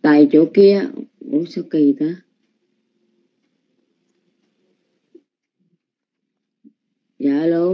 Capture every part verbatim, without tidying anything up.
Tại chỗ kia, ủa sao kỳ ta? Dạ alo.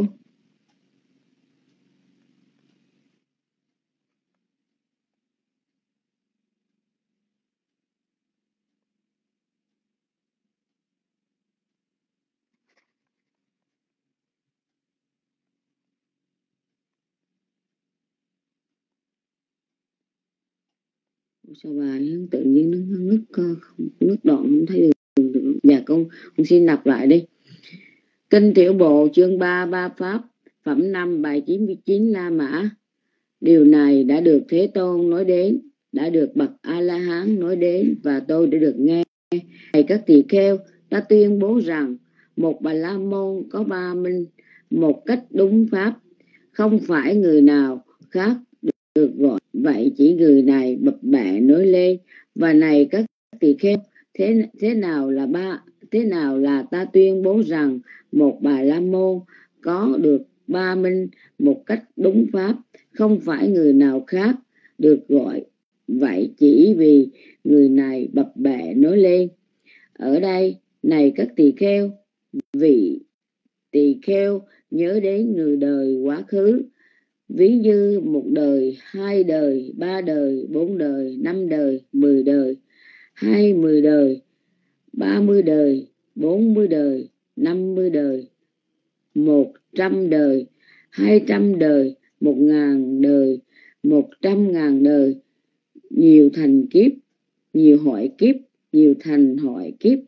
Ủa sao bài tự nhiên nó ngứt không, ngứt đoạn không thấy được, được. Dạ con, con xin đọc lại đi. Kinh Tiểu Bộ chương ba Ba Pháp, phẩm năm bài chín mươi chín La Mã. Điều này đã được Thế Tôn nói đến, đã được bậc A-la-hán nói đến, và tôi đã được nghe. Này các tỳ kheo, ta tuyên bố rằng một Bà La Môn có ba minh một cách đúng pháp, không phải người nào khác được gọi vậy, chỉ người này bập bẹ nói lên. Và này các tỳ kheo, thế thế nào là ba thế nào là ta tuyên bố rằng một Bà La Môn có được ba minh một cách đúng pháp, không phải người nào khác được gọi vậy, chỉ vì người này bập bẹ nói lên. Ở đây, này các tỳ kheo, vị tỳ kheo nhớ đến người đời quá khứ, ví như một đời, hai đời, ba đời, bốn đời, năm đời, mười đời, hai mươi đời, ba mươi đời, bốn mươi đời, năm mươi đời, một trăm đời, hai trăm đời, một ngàn đời, một trăm ngàn đời, nhiều thành kiếp, nhiều hỏi kiếp, nhiều thành hỏi kiếp.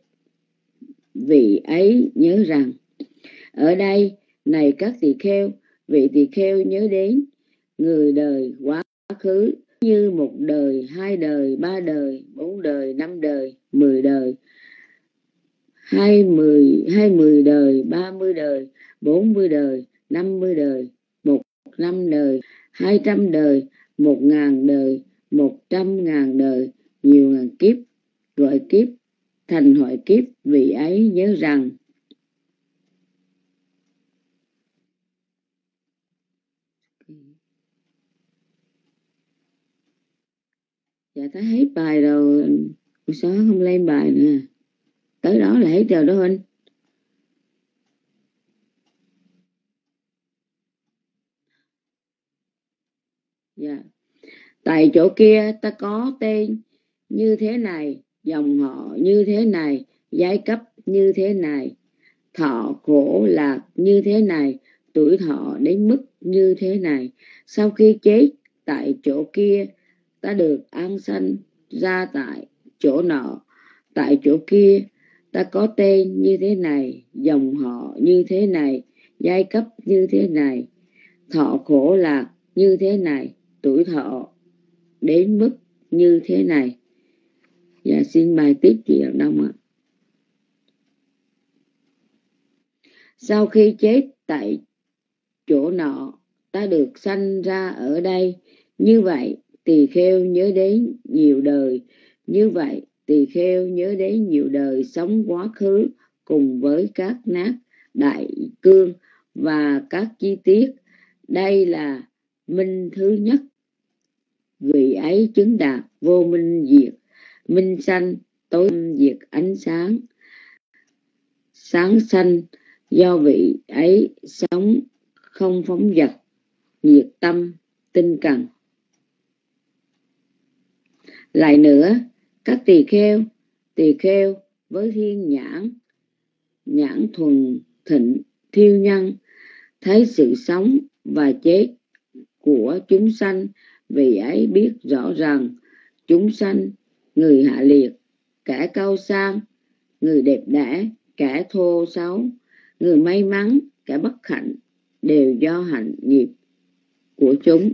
Vị ấy nhớ rằng, ở đây, này các tỳ kheo, vị tỳ kheo nhớ đến người đời quá khứ như một đời, hai đời, ba đời, bốn đời, năm đời, mười đời, hai mươi, hai mươi đời, ba mươi đời, bốn mươi đời, năm mươi đời, một trăm đời, hai trăm đời, một ngàn đời, một trăm ngàn đời, nhiều ngàn kiếp, gọi kiếp, thành hỏi kiếp. Vị ấy nhớ rằng, dạ thấy hết bài rồi, sao không lên bài nè, tới đó là hết rồi đó anh. Dạ. Tại chỗ kia ta có tên như thế này, dòng họ như thế này, giai cấp như thế này, thọ khổ lạc như thế này, tuổi thọ đến mức như thế này. Sau khi chết tại chỗ kia, ta được an sanh ra tại chỗ nọ. Tại chỗ kia ta có tên như thế này, dòng họ như thế này, giai cấp như thế này, thọ khổ lạc như thế này, tuổi thọ đến mức như thế này. Dạ xin bài tiếp chị Đặng Đông ạ. Sau khi chết tại chỗ nọ, ta được sanh ra ở đây. Như vậy tỳ kheo nhớ đến nhiều đời. Như vậy tỳ kheo nhớ đến nhiều đời sống quá khứ, cùng với các nát đại cương và các chi tiết. Đây là minh thứ nhất. Vị ấy chứng đạt vô minh diệt, minh sanh tối diệt ánh sáng, sáng sanh. Do vị ấy sống không phóng dật, nhiệt tâm, tinh cần. Lại nữa, các tỳ kheo, tỳ kheo với thiên nhãn, nhãn thuần thịnh, thiêu nhân, thấy sự sống và chết của chúng sanh, vì ấy biết rõ rằng chúng sanh, người hạ liệt, kẻ cao sang, người đẹp đẽ, kẻ thô xấu, người may mắn, kẻ bất hạnh, đều do hạnh nghiệp của chúng.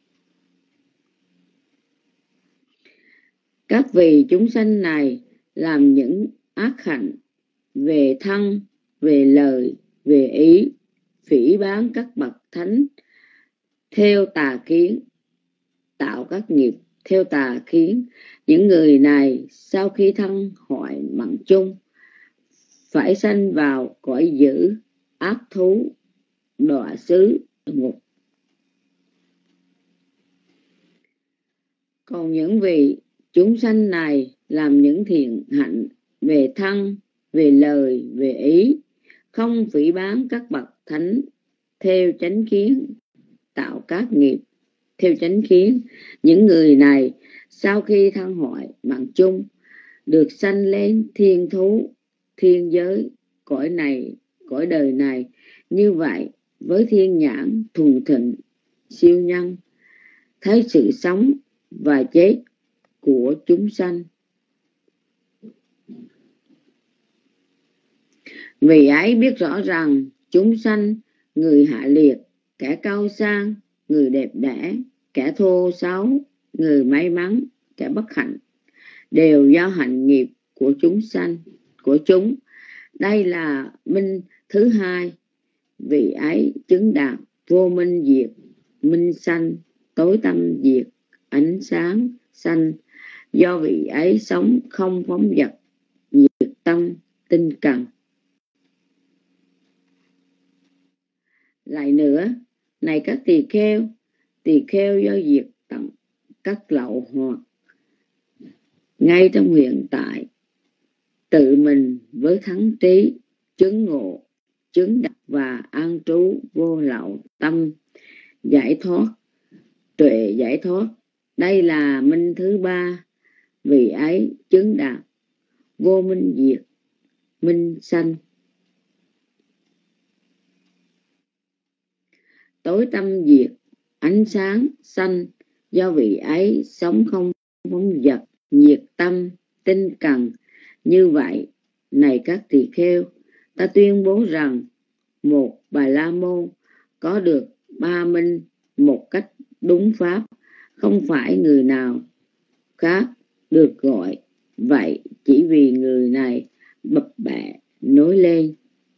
Các vị chúng sanh này làm những ác hạnh về thân, về lời, về ý, phỉ báng các bậc thánh, theo tà kiến, tạo các nghiệp theo tà kiến. Những người này sau khi thân hoại mạng chung, phải sanh vào cõi dữ, ác thú, đọa xứ, ngục. Còn những vị Chúng sanh này làm những thiện hạnh về thân, về lời, về ý, không phỉ báng các bậc thánh theo chánh kiến, tạo các nghiệp theo chánh kiến. Những người này sau khi thân hoại mạng chung được sanh lên thiên thú, thiên giới, cõi này, cõi đời này. Như vậy với thiên nhãn thuần thịnh siêu nhân, thấy sự sống và chết của chúng sanh. Vì ấy biết rõ rằng chúng sanh, người hạ liệt, kẻ cao sang, người đẹp đẽ, kẻ thô xấu, người may mắn, kẻ bất hạnh, đều do hạnh nghiệp của chúng sanh, của chúng. Đây là minh thứ hai. Vì ấy chứng đạt vô minh diệt, minh sanh, tối tâm diệt, ánh sáng sanh. Do vị ấy sống không phóng dật, diệt tâm, tinh cần. Lại nữa, này các tỳ kheo, tỳ kheo do diệt tận các lậu hoặc ngay trong hiện tại, tự mình với thắng trí, chứng ngộ, chứng đắc và an trú vô lậu tâm, giải thoát, tuệ giải thoát. Đây là minh thứ ba. Vì ấy chứng đạt vô minh diệt, minh sanh, tối tâm diệt, ánh sáng sanh. Do vị ấy sống không phóng dật, diệt tâm, tinh cần. Như vậy, này các tỳ kheo, ta tuyên bố rằng một Bà La Môn có được ba minh một cách đúng pháp, không phải người nào khác được gọi vậy, chỉ vì người này bập bẹ nối lên.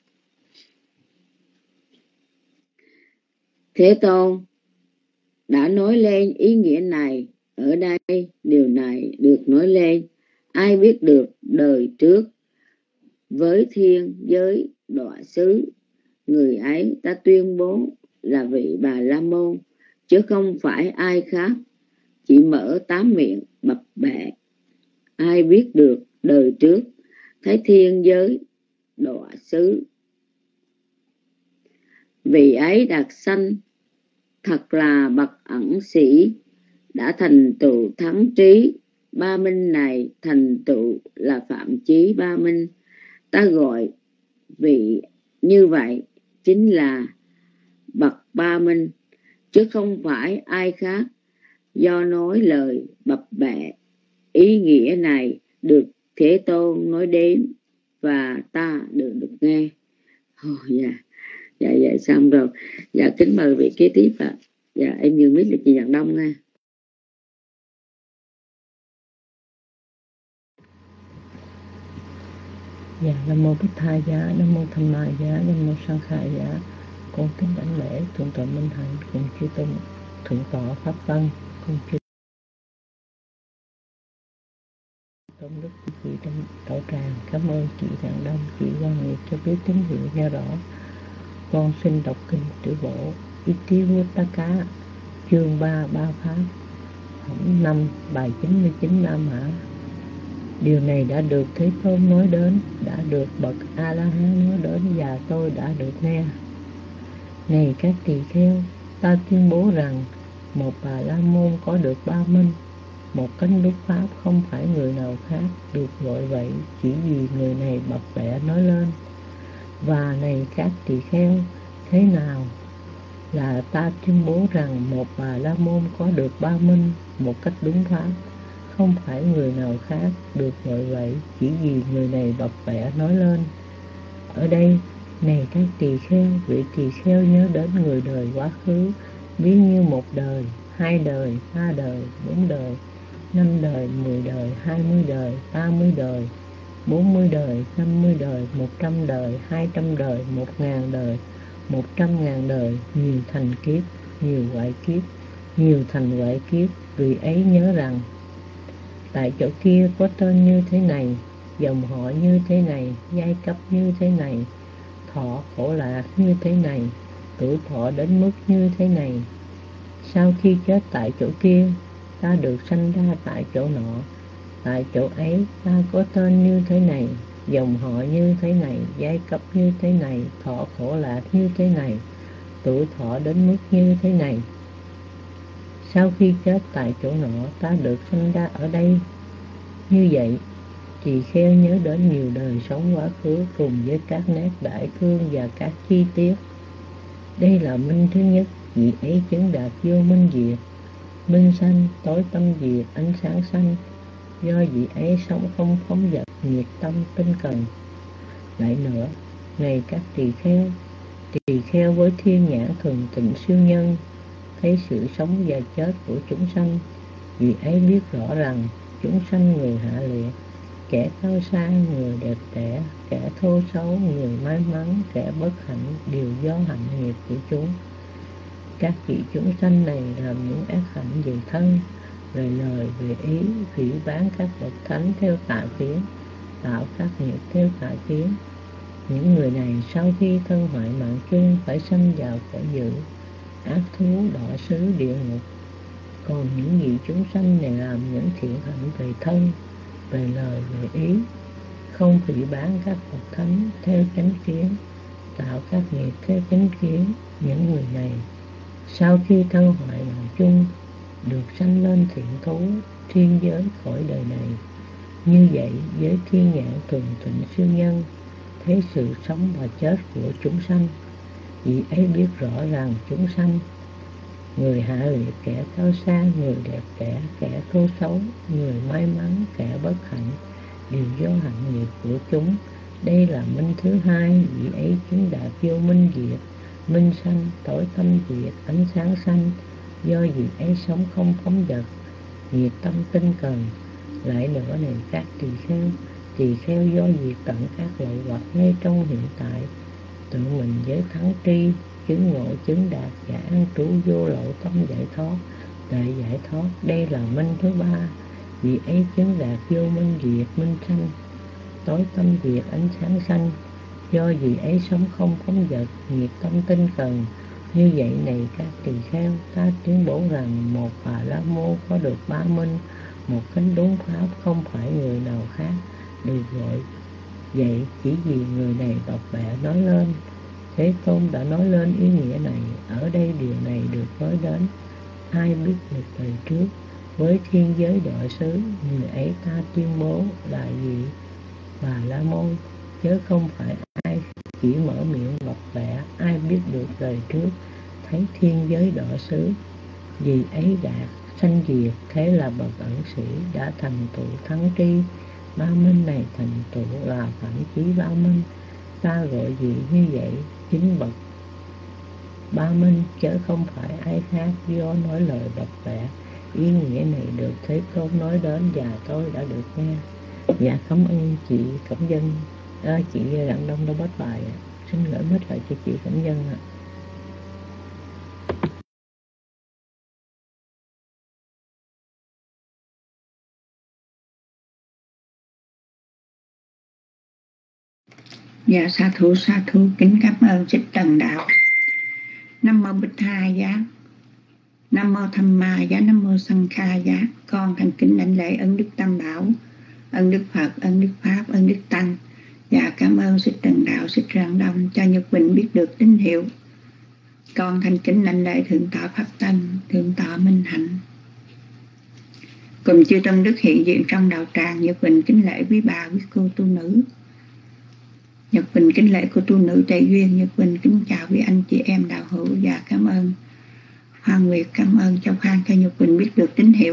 Thế Tôn đã nói lên ý nghĩa này. Ở đây điều này được nói lên, ai biết được đời trước với thiên giới đọa xứ, người ấy ta tuyên bố là vị Bà La Môn, chứ không phải ai khác, chỉ mở tám miệng bập bẹ. Ai biết được đời trước thấy thiên giới đọa xứ, vị ấy đạt sanh thật là bậc ẩn sĩ, đã thành tựu thắng trí. Ba minh này thành tựu là phạm chí ba minh. Ta gọi vị như vậy chính là bậc ba minh, chứ không phải ai khác. Do nói lời bập bẹ, ý nghĩa này được Thế Tôn nói đến và ta được được nghe. Oh, dạ, dạ, dạ, xong rồi. Dạ, kính mời vị kế tiếp ạ. À. Dạ, em nhường biết là chị Nhật Đông nha. Dạ, Nam Mô Bích Tha Giá, Nam Mô Tham Ma Giá, Nam Mô Sang Khai Giá. Con kính đảnh lễ Thượng tọa Minh Hạnh cùng chư tôn Thượng tọa Pháp Văn, cùng chư tôn đức quý vị trong đạo tràng. Cảm ơn chị Đặng Đông, chị Quan Nguyệt cho biết tín hiệu nghe rõ. Con xin đọc kinh tiểu bộ Itivuttaka, chương ba, ba pháp, phẩm năm, bài chín mươi chín La Mã. Điều này đã được Thế Tôn nói đến, đã được bậc A-la-hán nói đến và tôi đã được nghe. Này các tỳ kheo, ta tuyên bố rằng một Bà La Môn có được ba minh, một cánh đúc pháp, không phải người nào khác được gọi vậy, chỉ vì người này bập bẹ nói lên. Và này các tỳ kheo, thế nào là ta tuyên bố rằng một Bà La Môn có được ba minh, một cách đúng pháp, không phải người nào khác được gọi vậy, chỉ vì người này bập bẹ nói lên. Ở đây, này các tỳ kheo, vị tỳ kheo nhớ đến người đời quá khứ, ví như một đời, hai đời, ba đời, bốn đời, năm đời, mười đời, hai mươi đời, ba mươi đời, bốn mươi đời, năm mươi đời, một trăm đời, hai trăm đời, một ngàn đời, một trăm ngàn đời, nhiều thành kiếp, nhiều ngoại kiếp, nhiều thành ngoại kiếp. Vì ấy nhớ rằng tại chỗ kia có tên như thế này, dòng họ như thế này, giai cấp như thế này, thọ khổ lạc như thế này, tuổi thọ đến mức như thế này. Sau khi chết tại chỗ kia, ta được sanh ra tại chỗ nọ, Tại chỗ ấy ta có tên như thế này, dòng họ như thế này, giai cấp như thế này, thọ khổ lạc như thế này, tuổi thọ đến mức như thế này. Sau khi chết tại chỗ nọ, ta được sinh ra ở đây. Như vậy, tỳ kheo nhớ đến nhiều đời sống quá khứ cùng với các nét đại cương và các chi tiết. Đây là minh thứ nhất, vị ấy chứng đạt vô minh diệt, minh sanh, tối tâm diệt, ánh sáng sanh. Do vị ấy sống không phóng dật, nhiệt tâm tinh cần. Lại nữa, này các tỳ kheo, tỳ kheo với thiên nhãn thường tịnh siêu nhân, thấy sự sống và chết của chúng sanh. Vì ấy biết rõ rằng chúng sanh người hạ liệt, kẻ cao sang, người đẹp đẽ, kẻ thô xấu, người may mắn, kẻ bất hạnh đều do hạnh nghiệp của chúng. Các vị chúng sanh này làm những ác hạnh về thân, về lời, về ý, phỉ báng các bậc thánh theo tà kiến, tạo các nghiệp theo tà kiến. Những người này sau khi thân hoại mạng chung phải sanh vào cõi dữ, ác thú, đọa xứ, địa ngục. Còn những vị chúng sanh này làm những thiện hạnh về thân, về lời, về ý, không phỉ báng các bậc thánh theo chánh kiến, tạo các nghiệp theo chánh kiến. Những người này sau khi thân hoại mạng chung được sanh lên thiện thú, thiên giới, khỏi đời này. Như vậy, với thiên nhãn thường tịnh siêu nhân, thấy sự sống và chết của chúng sanh. Vì ấy biết rõ rằng chúng sanh, người hạ liệt, kẻ cao sang, người đẹp đẽ, kẻ thô xấu, người may mắn, kẻ bất hạnh đều do hạnh nghiệp của chúng. Đây là minh thứ hai, vị ấy chứng đạt vô minh diệt, minh sanh, tối tâm diệt, ánh sáng sanh. Do vị ấy sống không phóng dật, nhiệt tâm tinh cần. Lại nữa này các tỳ kheo, tỳ kheo do diệt tận các loại hoặc ngay trong hiện tại, tự mình với thắng tri, chứng ngộ chứng đạt và an trú vô lậu tâm giải thoát, đại giải thoát. Đây là minh thứ ba, vị ấy chứng đạt vô minh diệt, minh sanh, tối tâm diệt, ánh sáng sanh. Do vị ấy sống không phóng dật, nhiệt tâm tinh cần. Như vậy này các tỳ kheo, ta tuyên bố rằng một Bà La Môn có được ba minh, một cánh đúng pháp, không phải người nào khác được gọi vậy, chỉ vì người này đọc bẹ nói lên. Thế Tôn đã nói lên ý nghĩa này. Ở đây điều này được nói đến. Ai biết được đời trước với thiên giới đọa xứ, người ấy ta tuyên bố là vị Bà La Môn, chứ không phải ai chỉ mở miệng bập bẹ. Ai biết được đời trước thấy thiên giới đọa xứ, vì ấy đạt sanh diệt, thế là bậc ẩn sĩ đã thành tựu thắng tri. Ba minh này thành tựu là phạm chí ba minh. Ta gọi gì như vậy chính bậc ba minh, chứ không phải ai khác do nói lời bập bẹ. Ý nghĩa này được Thế Tôn nói đến và tôi đã được nghe. Dạ cảm ơn chị Cẩm Dân, à, chị Rạng Đông đã bắt bài. Xin gửi mất lại cho chị Cẩm Dân ạ. Dạ sa thú sa thú kính cảm ơn Thích Trần Đạo. Nam mô Bích Tha Giá, Nam mô Tham Ma Giá, Nam mô Sanh Kha Giá. Con thành kính lãnh lễ ân đức Tam Bảo, ân đức Phật, ân đức Pháp, ân đức Tăng. Dạ cảm ơn Thích Trần Đạo, Thích Rạng Đông cho Nhật Bình biết được tín hiệu. Con thành kính lãnh lễ Thượng tọa Pháp Tân, Thượng tọa Minh Hạnh, cùng chư tôn đức hiện diện trong đạo tràng. Nhật Bình kính lễ quý bà, quý cô tu nữ. Nhật Bình kính lễ cô tu nữ Tề Duyên. Nhật Bình kính chào quý anh chị em đạo hữu và cảm ơn Hoàng Nguyệt, cảm ơn Châu Phan cho Nhật Bình biết được tín hiệu.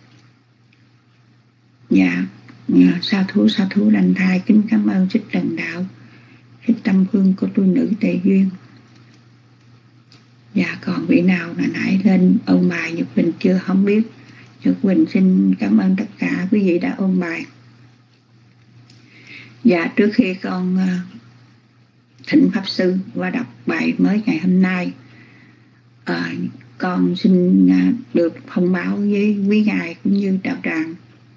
Dạ, sa thú sa thú lành thai kính cảm ơn Thích Trần Đạo, Thích Tâm Phương cô tu nữ Tề Duyên. Dạ còn vị nào là nãy lên ôn bài Nhật Bình chưa không biết. Nhật Bình xin cảm ơn tất cả quý vị đã ôn bài. Dạ trước khi con uh, thỉnh Pháp Sư qua đọc bài mới ngày hôm nay, uh, con xin uh, được thông báo với quý ngài cũng như đạo tràng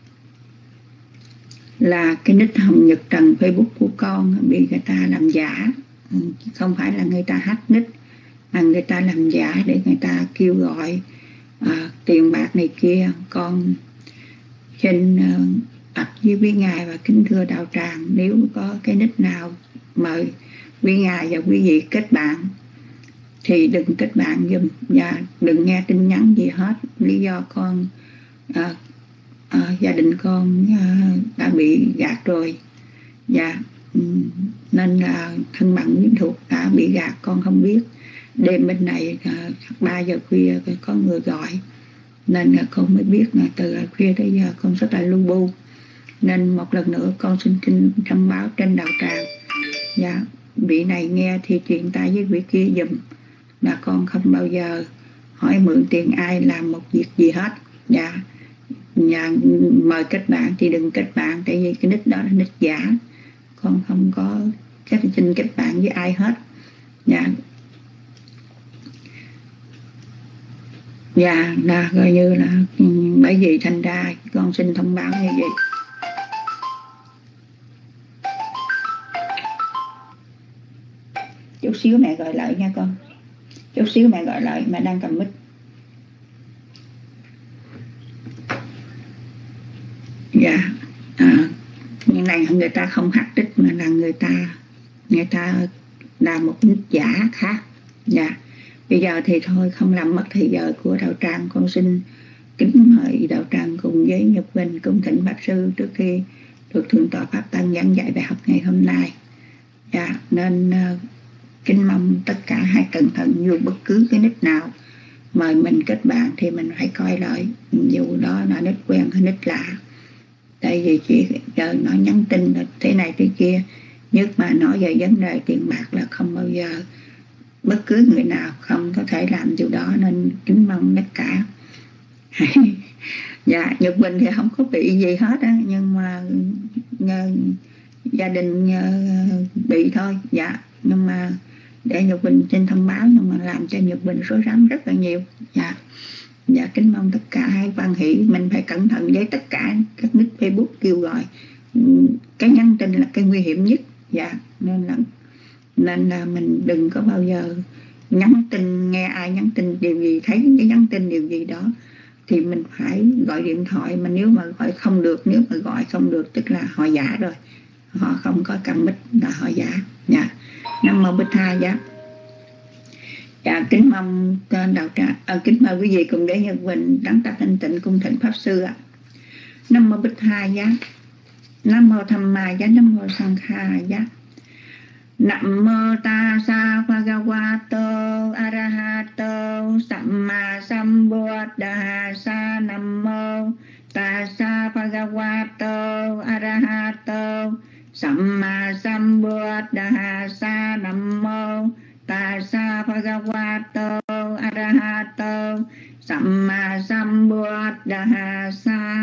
là cái nick Hồng Nhật Trần Facebook của con bị người ta làm giả. Không phải là người ta hack nick, mà người ta làm giả để người ta kêu gọi uh, tiền bạc này kia. Con xin uh, với quý ngài và kính thưa đạo tràng, nếu có cái nick nào mời quý ngài và quý vị kết bạn thì đừng kết bạn giùm và đừng nghe tin nhắn gì hết. Lý do con à, à, gia đình con à, đã bị gạt rồi, và nên là thân bằng quyến thuộc đã bị gạt, con không biết. Đêm bên này à, ba giờ khuya có người gọi nên là con mới biết, là từ khuya tới giờ con rất là lu bu. Nên một lần nữa con xin xin thông báo trên đạo tràng, dạ, vị này nghe thì chuyện tay với vị kia dùm, là con không bao giờ hỏi mượn tiền ai làm một việc gì hết. Dạ, nhà mời kết bạn thì đừng kết bạn, tại vì cái nick đó là nick giả, con không có cách xin kết bạn với ai hết. Dạ, dạ là coi như là bởi vì thành ra con xin thông báo như vậy. Chút xíu mẹ gọi lại nha con, chút xíu mẹ gọi lại, mẹ đang cầm mic. Dạ, à, như này người ta không hack đích mà là người ta người ta làm một nick giả khác. Dạ, bây giờ thì thôi không làm mất thời giờ của đạo tràng, con xin kính mời đạo tràng cùng với Nhật Bình cung thỉnh Pháp Sư trước khi được Thượng tọa Pháp Tăng giảng dạy bài học ngày hôm nay. Dạ, nên uh, kính mong tất cả hãy cẩn thận, dù bất cứ cái nick nào mời mình kết bạn thì mình phải coi lại, dù đó là nick quen hay nick lạ. Tại vì chỉ giờ nó nhắn tin thế này thế kia, nhất mà nói về vấn đề tiền bạc là không bao giờ bất cứ người nào không có thể làm điều đó, nên kính mong tất cả. Dạ, Nhật Bình thì không có bị gì hết á, nhưng mà uh, gia đình uh, bị thôi. Dạ, nhưng mà để Nhật Bình xin thông báo, nhưng mà làm cho Nhật Bình rối rắm rất là nhiều. Dạ, dạ kính mong tất cả hãy quan hỷ, mình phải cẩn thận với tất cả các nick Facebook kêu gọi. Cái nhắn tin là cái nguy hiểm nhất. Dạ, nên là nên là mình đừng có bao giờ nhắn tin, nghe ai nhắn tin điều gì, thấy cái nhắn tin điều gì đó thì mình phải gọi điện thoại. Mà nếu mà gọi không được, nếu mà gọi không được tức là họ giả rồi, họ không có cầm mic là họ giả. Dạ, Nam Mô Bích Tha. Dạ, dạ kính mong đạo tràng, à, kính mời quý vị cùng để Nhật Bình đắng ta thanh tịnh cung thỉnh Pháp Sư ạ. Nam Mô Bích Tha. Dạ, Nam Mô Tham Ma. Dạ, Nam Mô Sang Kha. Dạ, Nam Mô Tassa Bhagavato Arahato Samma Sambuddhassa. Nam Mô Tassa Bhagavato Arahato Samma Sambuddhassa. Nam Mô Tassa Bhagavato Arahato Samma Sambuddhassa.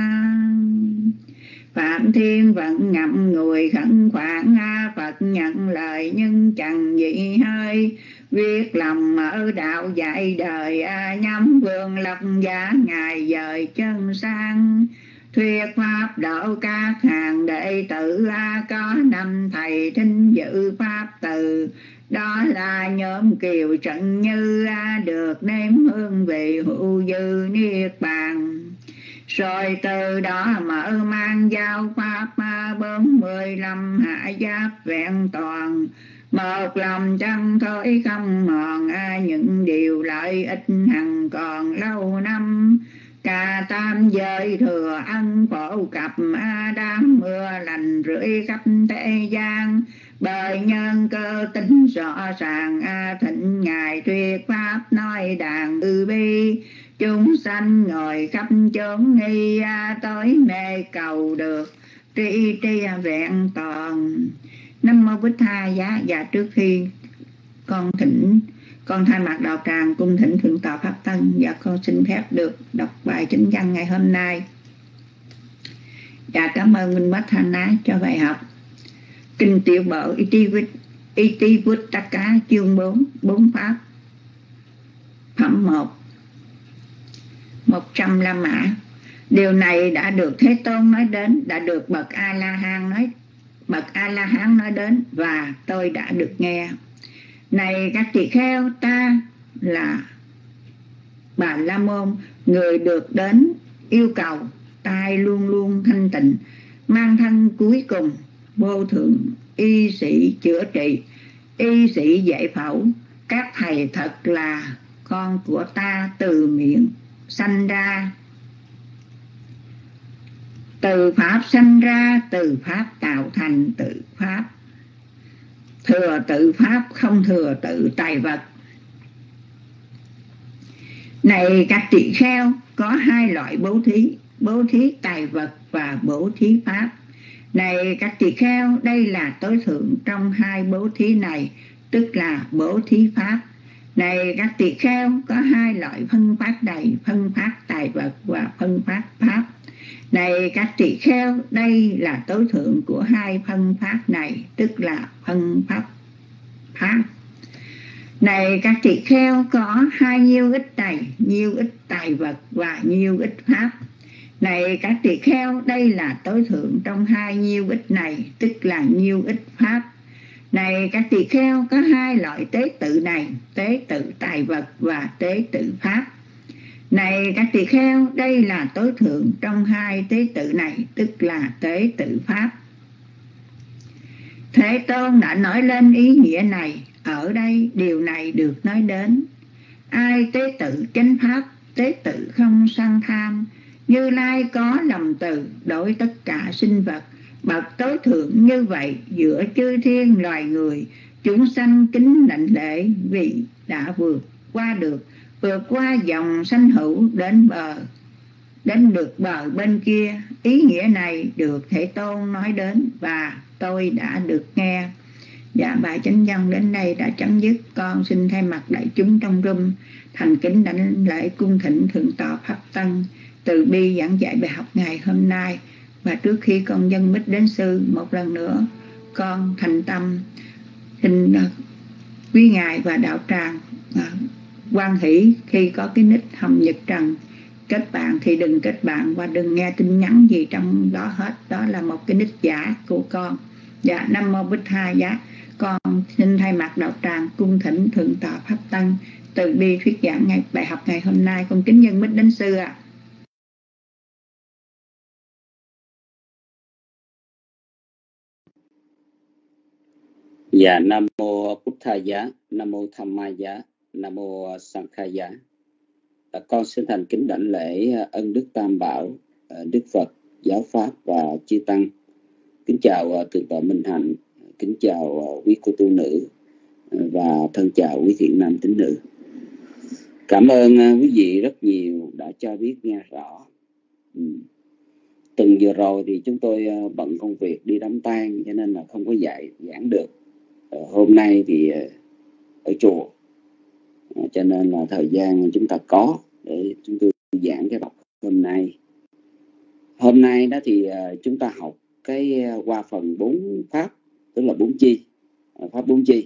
Phạm Thiên vẫn ngậm ngùi khẩn khoản, Phật nhận lời nhưng chẳng dị hơi. Viết lòng ở đạo dạy đời, nhắm vương lập giả ngài dời chân sang. Thuyết pháp độ các hàng đệ tử, có năm thầy thính dự pháp từ. Đó là nhóm Kiều Trận Như, được nếm hương vị hữu dư niết bàn. Rồi từ đó mở mang giáo pháp bốn mươi lăm hạ giáp vẹn toàn. Một lòng chân thối không mòn, những điều lợi ích hằng còn lâu năm. Cả tam giới thừa ân phổ cập, đám mưa lành rưỡi khắp thế gian. Bởi nhân cơ tính rõ ràng, thịnh ngài thuyết pháp nói đàn từ bi. Chúng sanh ngồi khắp chốn nghi, tới mê cầu được tri tri vẹn toàn. Nam Mô Bích Tha. Giá. Và trước khi con thỉnh, con thay mặt đạo tràng cung thỉnh Thượng tọa Pháp Tân, và con xin phép được đọc bài chính văn ngày hôm nay. Và cảm ơn Minh Bách Thanh Á cho bài học. Kinh Tiểu Bộ Itivuttaka chương bốn, bốn pháp. Phẩm một, một trăm La Mã. Điều này đã được Thế Tôn nói đến, đã được bậc A La Hán nói, bậc A La Hán nói đến, và tôi đã được nghe. Này các tỳ kheo, ta là Bà La Môn, người được đến yêu cầu, tai luôn luôn thanh tịnh, mang thân cuối cùng, vô thượng y sĩ chữa trị, y sĩ giải phẫu. Các thầy thật là con của ta từ miệng sanh ra, từ pháp sanh ra, từ pháp tạo thành tự pháp, thừa tự pháp không thừa tự tài vật. Này các tỳ kheo, có hai loại bố thí, bố thí tài vật và bố thí pháp. Này các tỳ kheo, đây là tối thượng trong hai bố thí này, tức là bố thí pháp. Này các tỳ kheo, có hai loại phân phát đầy, phân phát tài vật và phân phát pháp. Này các tỳ kheo, đây là tối thượng của hai phân phát này, tức là phân pháp pháp. Này các tỳ kheo, có hai nhiêu ích này, nhiêu ích tài vật và nhiêu ích pháp. Này các tỳ kheo, đây là tối thượng trong hai nhiêu ích này, tức là nhiêu ích pháp. Này các tỳ kheo, có hai loại tế tự này, tế tự tài vật và tế tự pháp. Này các tỳ kheo, đây là tối thượng trong hai tế tự này, tức là tế tự pháp. Thế Tôn đã nói lên ý nghĩa này. Ở đây điều này được nói đến. Ai tế tự chánh pháp, tế tự không sân tham, Như Lai có lòng từ đối tất cả sinh vật, bậc tối thượng như vậy giữa chư thiên loài người, chúng sanh kính đảnh lễ vì đã vượt qua được, vượt qua dòng sanh hữu đến bờ, đến được bờ bên kia. Ý nghĩa này được Thế Tôn nói đến và tôi đã được nghe. Dạ, bài chánh văn đến đây đã chấm dứt. Con xin thay mặt đại chúng trong room thành kính đảnh lễ cung thỉnh thượng tọa Pháp Tân từ bi giảng dạy bài học ngày hôm nay. Và trước khi con dâng mic đến sư, một lần nữa con thành tâm xin quý ngài và đạo tràng hoan hỷ khi có cái nick Hồng Nhật Trần. Kết bạn thì đừng kết bạn và đừng nghe tin nhắn gì trong đó hết, đó là một cái nick giả của con. Dạ, Nam Mô Bích Tha Giá. Con xin thay mặt đạo tràng cung thỉnh thượng tọa Pháp Tân từ bi thuyết giảng ngày bài học ngày hôm nay. Con kính dân mic đến sư ạ. À. Dạ, Nam Mô Bích Tha Giá, Nam Mô Tham Ma Giá, Nam Mô Sankha Giá. À, con xin thành kính đảnh lễ ân đức Tam Bảo, Đức Phật, Giáo Pháp và chư Tăng. Kính chào thượng tọa Minh Hạnh, kính chào quý cô tu nữ và thân chào quý thiện nam tín nữ. Cảm ơn quý vị rất nhiều đã cho biết nghe rõ. Ừ. Tuần vừa rồi thì chúng tôi bận công việc đi đám tang cho nên là không có dạy giảng được. Hôm nay thì ở chùa cho nên là thời gian chúng ta có để chúng tôi giảng cái bài hôm nay. Hôm nay đó thì chúng ta học cái qua phần bốn pháp, tức là bốn chi, pháp bốn chi.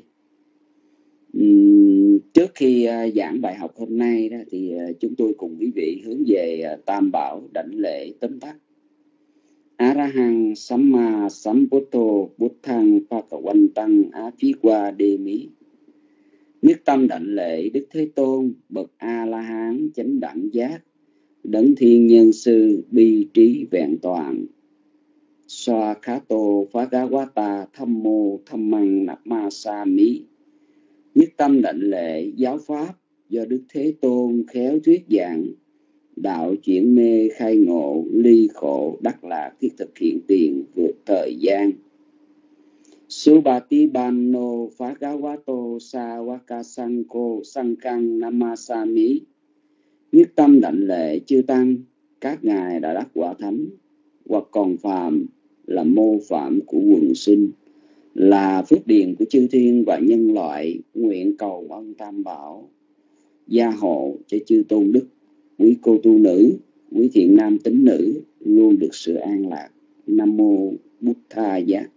Uhm, trước khi giảng bài học hôm nay đó thì chúng tôi cùng quý vị hướng về Tam Bảo đảnh lễ tóm tắt. Arahang Samma Sambuddho Buddhang Phakawantang Aphikwa Demi. Nhất tâm đảnh lễ Đức Thế Tôn bậc A La Hán chánh đẳng giác, đấng thiên nhân sư bi trí vẹn toàn. Swakato Phagawata Thammo Thammang Namasami. Nhất tâm đảnh lễ giáo pháp do Đức Thế Tôn khéo thuyết giảng, đạo chuyển mê khai ngộ, ly khổ đắc lạc, thiết thực hiện tiền vượt thời gian. Subatibanno Phagawato Sawakasanko Sankang Namasami. Nhất tâm đảnh lễ chư tăng, các ngài đã đắc quả thánh, hoặc còn phàm là mô phạm của quần sinh, là phước điền của chư thiên và nhân loại. Nguyện cầu ân Tam Bảo gia hộ cho chư tôn đức, quý cô tu nữ, quý thiện nam tín nữ luôn được sự an lạc. Nam Mô Bút Tha Giá.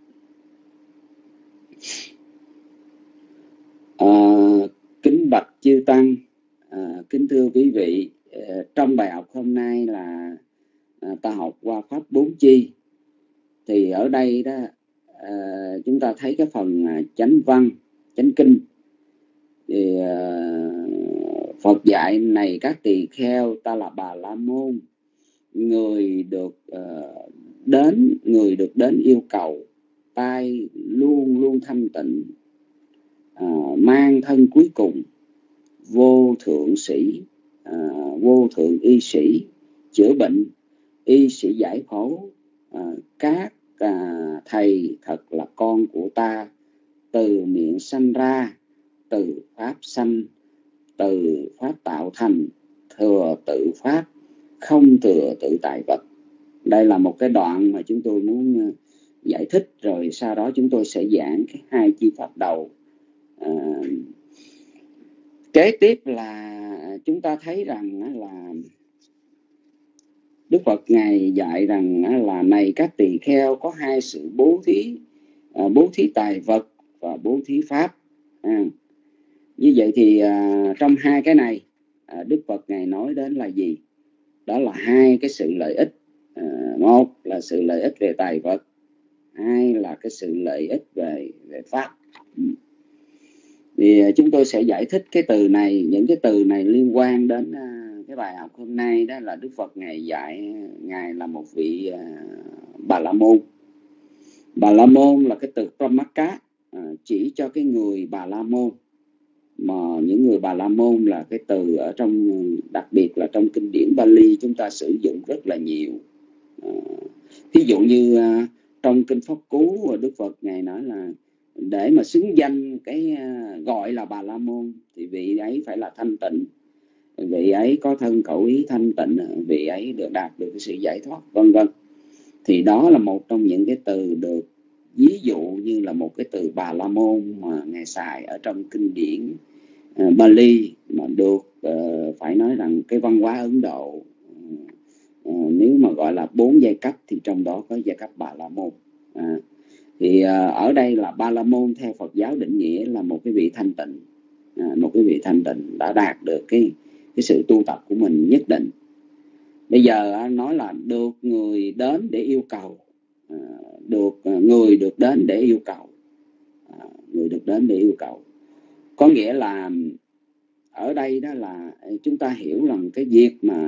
À, kính bạch chư tăng, à, kính thưa quý vị, à, trong bài học hôm nay là à, ta học qua pháp bốn chi. Thì ở đây đó à, chúng ta thấy cái phần à, chánh văn, chánh kinh. Thì à, Phật dạy này các tỳ kheo, ta là Bà La Môn, người được uh, đến người được đến yêu cầu, tai luôn luôn thanh tịnh, à, mang thân cuối cùng, vô thượng sĩ, à, vô thượng y sĩ, chữa bệnh, y sĩ giải phẫu, à, các à, thầy thật là con của ta, từ miệng sanh ra, từ pháp sanh, từ pháp tạo thành, thừa tự pháp, không thừa tự tại vật. Đây là một cái đoạn mà chúng tôi muốn giải thích, rồi sau đó chúng tôi sẽ giảng cái hai chi pháp đầu. À, kế tiếp là chúng ta thấy rằng là Đức Phật Ngài dạy rằng là này các tỳ kheo, có hai sự bố thí, à, bố thí tài vật và bố thí pháp. À, như vậy thì à, trong hai cái này à, Đức Phật Ngài nói đến là gì? Đó là hai cái sự lợi ích. À, một là sự lợi ích về tài vật, hai là cái sự lợi ích về về pháp. Ừ. Thì chúng tôi sẽ giải thích cái từ này, những cái từ này liên quan đến uh, cái bài học hôm nay. Đó là Đức Phật Ngài dạy, Ngài là một vị uh, Bà La Môn. Bà La Môn là cái từ Pramaka, uh, chỉ cho cái người Bà La Môn. Mà những người Bà La Môn là cái từ ở trong, đặc biệt là trong kinh điển Bali chúng ta sử dụng rất là nhiều. Uh, ví dụ như uh, trong kinh Pháp Cú, Đức Phật Ngài nói là để mà xứng danh cái gọi là Bà La Môn thì vị ấy phải là thanh tịnh, vị ấy có thân khẩu ý thanh tịnh, vị ấy được đạt được cái sự giải thoát, vân vân. Thì đó là một trong những cái từ được ví dụ như là một cái từ Bà La Môn mà Ngài xài ở trong kinh điển uh, Bali, mà được uh, phải nói rằng cái văn hóa Ấn Độ uh, nếu mà gọi là bốn giai cấp thì trong đó có giai cấp Bà La Môn. À, thì uh, ở đây là Ba La Môn theo Phật giáo định nghĩa là một cái vị thanh tịnh, à, một cái vị thanh tịnh đã đạt được cái cái sự tu tập của mình nhất định. Bây giờ uh, nói là được người đến để yêu cầu, uh, được uh, người được đến để yêu cầu, uh, người được đến để yêu cầu, có nghĩa là ở đây đó là chúng ta hiểu rằng cái việc mà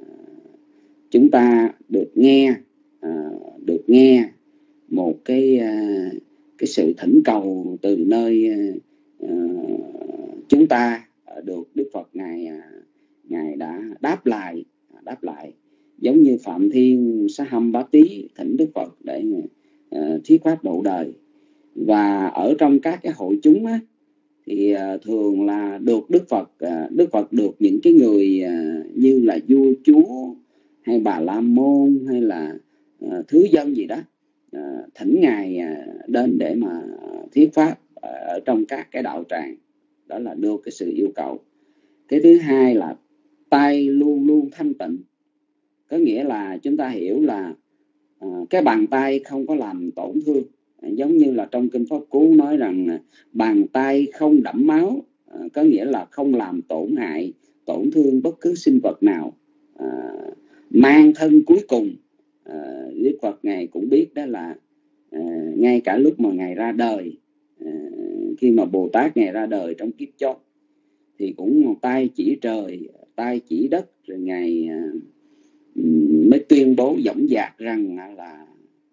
chúng ta được nghe, uh, được nghe một cái uh, cái sự thỉnh cầu từ nơi uh, chúng ta được Đức Phật ngài uh, ngài đã đáp lại đáp lại giống như Phạm Thiên Sa Hâm Bá Tý thỉnh Đức Phật để uh, thuyết pháp độ đời. Và ở trong các cái hội chúng á, thì uh, thường là được Đức Phật uh, Đức Phật được những cái người uh, như là vua chúa hay Bà La Môn hay là uh, thứ dân gì đó, À, thỉnh ngài à, đến để mà thuyết pháp ở trong các cái đạo tràng. Đó là được cái sự yêu cầu. Cái thứ hai là tay luôn luôn thanh tịnh, có nghĩa là chúng ta hiểu là à, cái bàn tay không có làm tổn thương, à, giống như là trong kinh Pháp Cú nói rằng à, bàn tay không đẫm máu, à, có nghĩa là không làm tổn hại tổn thương bất cứ sinh vật nào, à, mang thân cuối cùng. À, Đức Phật ngài cũng biết đó là à, ngay cả lúc mà ngài ra đời, à, khi mà Bồ Tát ngài ra đời trong kiếp chót thì cũng tay chỉ trời, tay chỉ đất, rồi ngài à, mới tuyên bố dõng dạc rằng là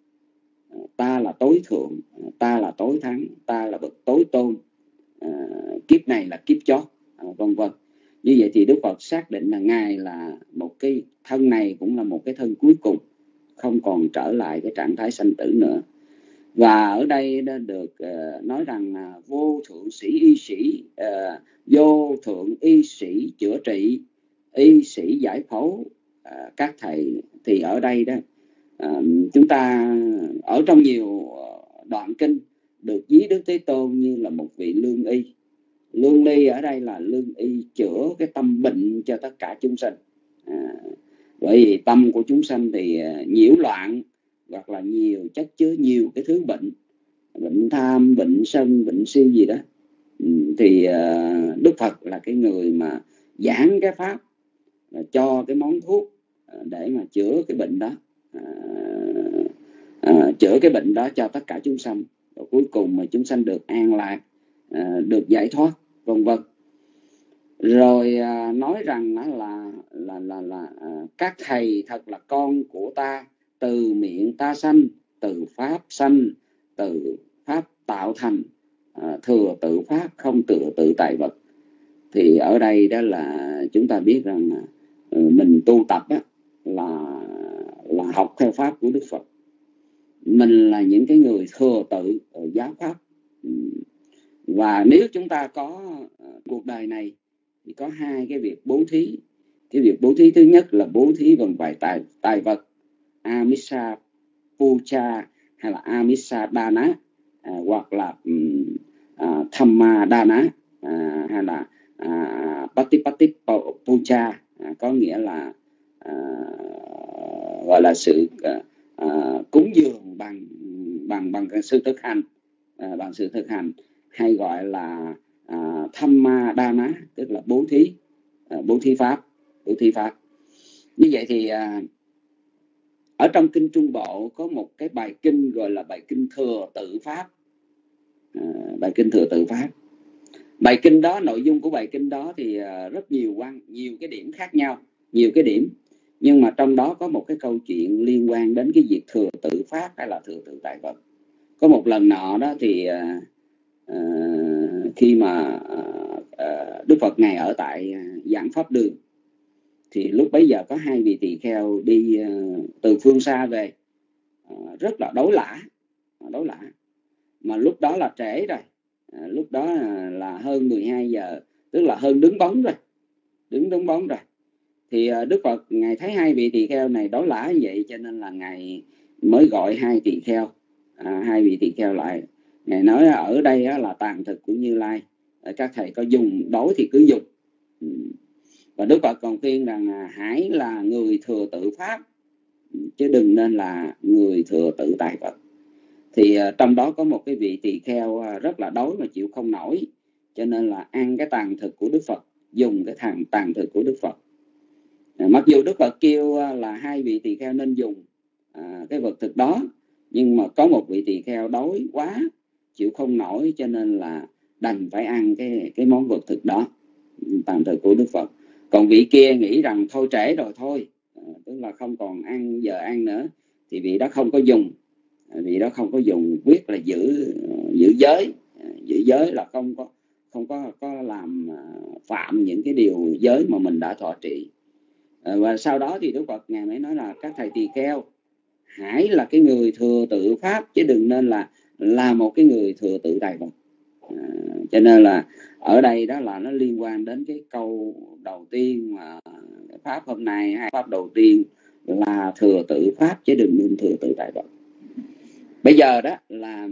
ta là tối thượng, ta là tối thắng, ta là bậc tối tôn, à, kiếp này là kiếp chót, à, vân vân. Như vậy thì Đức Phật xác định là ngài là một cái thân này cũng là một cái thân cuối cùng, không còn trở lại cái trạng thái sanh tử nữa. Và ở đây đã được uh, nói rằng uh, vô thượng sĩ y sĩ, uh, vô thượng y sĩ chữa trị, y sĩ giải phẫu, uh, các thầy. Thì ở đây đó uh, chúng ta ở trong nhiều đoạn kinh được ví Đức Thế Tôn như là một vị lương y. Lương y ở đây là lương y chữa cái tâm bệnh cho tất cả chúng sinh. À, bởi vì tâm của chúng sanh thì nhiễu loạn, hoặc là nhiều chất chứa nhiều cái thứ bệnh, bệnh tham, bệnh sân, bệnh si gì đó, thì uh, Đức Phật là cái người mà giảng cái pháp, cho cái món thuốc để mà chữa cái bệnh đó, uh, uh, chữa cái bệnh đó cho tất cả chúng sanh, và cuối cùng mà chúng sanh được an lạc, uh, được giải thoát, vân vân. Rồi à, nói rằng là là là là à, các thầy thật là con của ta, từ miệng ta sanh, từ pháp sanh, từ pháp tạo thành, à, thừa tự pháp, không tựa tự tại vật. Thì ở đây đó là chúng ta biết rằng mình tu tập á, là là học theo pháp của Đức Phật. Mình là những cái người thừa tự giáo pháp. Và nếu chúng ta có cuộc đời này thì có hai cái việc bố thí. Cái việc bố thí thứ nhất là bố thí bằng vài tài, tài vật, Amisa Puja hay là Amisa Dana, à, hoặc là um, à, Thamma Dana, à, hay là à, Patipati Puja, à, có nghĩa là à, gọi là sự à, à, cúng dường bằng bằng bằng sự thực hành, à, bằng sự thực hành, hay gọi là à, Thamma Dana, tức là bố thí, à, bố thí pháp, bố thí pháp. Như vậy thì à, ở trong kinh Trung Bộ có một cái bài kinh gọi là bài kinh Thừa Tự Pháp, à, bài kinh Thừa Tự Pháp. Bài kinh đó, nội dung của bài kinh đó thì à, rất nhiều quan, nhiều cái điểm khác nhau, nhiều cái điểm. Nhưng mà trong đó có một cái câu chuyện liên quan đến cái việc thừa tự pháp hay là thừa tự tại vật. Có một lần nọ đó thì à, à, khi mà à, Đức Phật Ngài ở tại Giảng Pháp Đường, thì lúc bấy giờ có hai vị tỳ kheo đi uh, từ phương xa về, uh, rất là đấu lã, đấu lã. Mà lúc đó là trễ rồi, uh, lúc đó là hơn mười hai giờ, tức là hơn đứng bóng rồi, đứng đứng bóng rồi. Thì uh, Đức Phật Ngài thấy hai vị tỳ kheo này đấu lã như vậy, cho nên là Ngài mới gọi hai tỳ kheo, uh, hai vị tỳ kheo lại. Ngài nói ở đây uh, là tàn thực của Như Lai, uh, các thầy có dùng đối thì cứ dùng. Um, Và Đức Phật còn khuyên rằng hãy là người thừa tự pháp, chứ đừng nên là người thừa tự tại vật. Thì uh, trong đó có một cái vị tỳ kheo uh, rất là đói mà chịu không nổi, cho nên là ăn cái tàn thực của Đức Phật, dùng cái thằng tàn thực của Đức Phật. Uh, mặc dù Đức Phật kêu uh, là hai vị tỳ kheo nên dùng uh, cái vật thực đó, nhưng mà có một vị tỳ kheo đói quá, chịu không nổi, cho nên là đành phải ăn cái, cái món vật thực đó, tàn thực của Đức Phật. Còn vị kia nghĩ rằng thôi trễ rồi thôi, à, tức là không còn ăn giờ ăn nữa, thì vị đó không có dùng, à, vị đó không có dùng, quyết là giữ giữ giới, à, giữ giới là không có không có có làm à, phạm những cái điều giới mà mình đã thọ trì. À, và sau đó thì Đức Phật Ngài mới nói là các thầy tỳ kheo hãy là cái người thừa tự pháp, chứ đừng nên là là một cái người thừa tự tại vật. À, cho nên là ở đây đó là nó liên quan đến cái câu đầu tiên mà pháp hôm nay, hai pháp đầu tiên là thừa tự pháp, chứ đừng nên thừa tự tại vật. Bây giờ đó là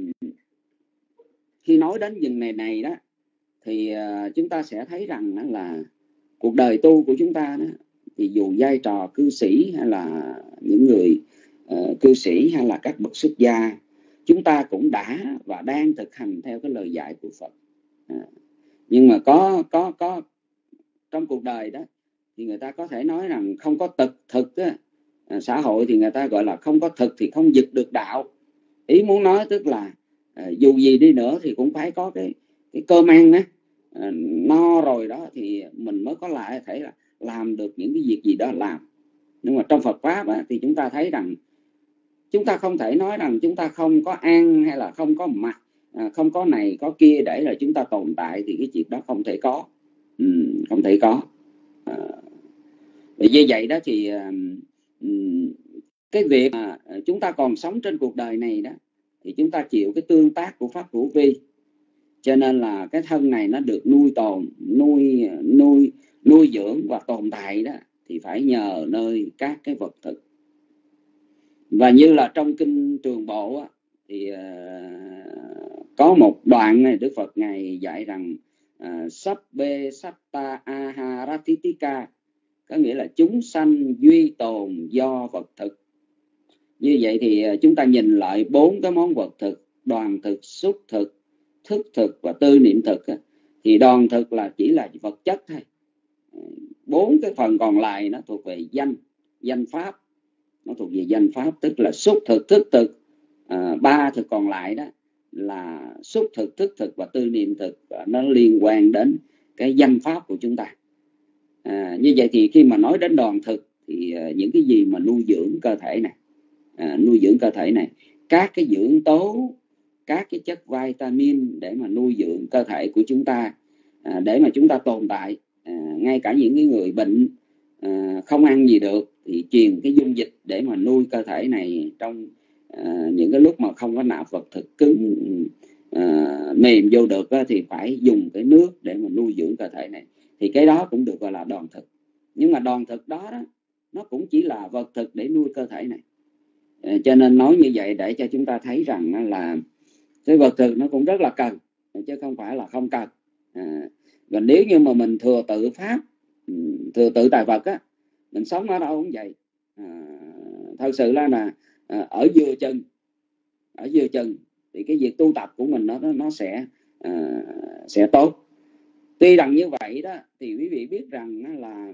khi nói đến dừng này này đó, thì uh, chúng ta sẽ thấy rằng đó là cuộc đời tu của chúng ta đó, thì dù vai trò cư sĩ hay là những người uh, cư sĩ hay là các bậc xuất gia, chúng ta cũng đã và đang thực hành theo cái lời dạy của Phật. À, nhưng mà có có có trong cuộc đời đó thì người ta có thể nói rằng không có thực thực á, à, xã hội thì người ta gọi là không có thực thì không giật được đạo. Ý muốn nói tức là à, dù gì đi nữa thì cũng phải có cái cái cơm ăn á, à, no rồi đó thì mình mới có lại thể là làm được những cái việc gì đó làm. Nhưng mà trong Phật pháp á, thì chúng ta thấy rằng chúng ta không thể nói rằng chúng ta không có ăn hay là không có mặc, à, không có này có kia để là chúng ta tồn tại, thì cái chuyện đó không thể có, ừ, không thể có. À, như vậy đó thì um, cái việc mà chúng ta còn sống trên cuộc đời này đó, thì chúng ta chịu cái tương tác của pháp hữu vi, cho nên là cái thân này nó được nuôi tồn, nuôi nuôi nuôi dưỡng và tồn tại đó, thì phải nhờ nơi các cái vật thực. Và như là trong kinh Trường Bộ á, thì uh, có một đoạn này Đức Phật Ngài dạy rằng uh, Sabbe Satta Aharatitika, có nghĩa là chúng sanh duy tồn do vật thực. Như vậy thì chúng ta nhìn lại bốn cái món vật thực, đoàn thực, xúc thực, thức thực và tư niệm thực á, thì đoàn thực là chỉ là vật chất thôi. Bốn cái phần còn lại nó thuộc về danh, danh pháp, nó thuộc về danh pháp, tức là xúc thực, thức thực. À, ba thực còn lại đó là xúc thực, thức thực và tư niệm thực, và nó liên quan đến cái danh pháp của chúng ta. À, như vậy thì khi mà nói đến đoàn thực thì uh, những cái gì mà nuôi dưỡng cơ thể này, à, nuôi dưỡng cơ thể này. Các cái dưỡng tố, các cái chất vitamin để mà nuôi dưỡng cơ thể của chúng ta, à, để mà chúng ta tồn tại. À, ngay cả những cái người bệnh à, không ăn gì được thì truyền cái dung dịch để mà nuôi cơ thể này trong à, những cái lúc mà không có nạp vật thực cứng à, mềm vô được á, thì phải dùng cái nước để mà nuôi dưỡng cơ thể này. Thì cái đó cũng được gọi là đoàn thực. Nhưng mà đoàn thực đó, đó nó cũng chỉ là vật thực để nuôi cơ thể này. À, cho nên nói như vậy để cho chúng ta thấy rằng là cái vật thực nó cũng rất là cần, chứ không phải là không cần. À, và nếu như mà mình thừa tự pháp, thừa tự tài vật á, mình sống ở đâu cũng vậy. À, thật sự là, là à, ở vừa chừng, ở vừa chừng thì cái việc tu tập của mình nó nó sẽ à, sẽ tốt. Tuy rằng như vậy đó thì quý vị biết rằng là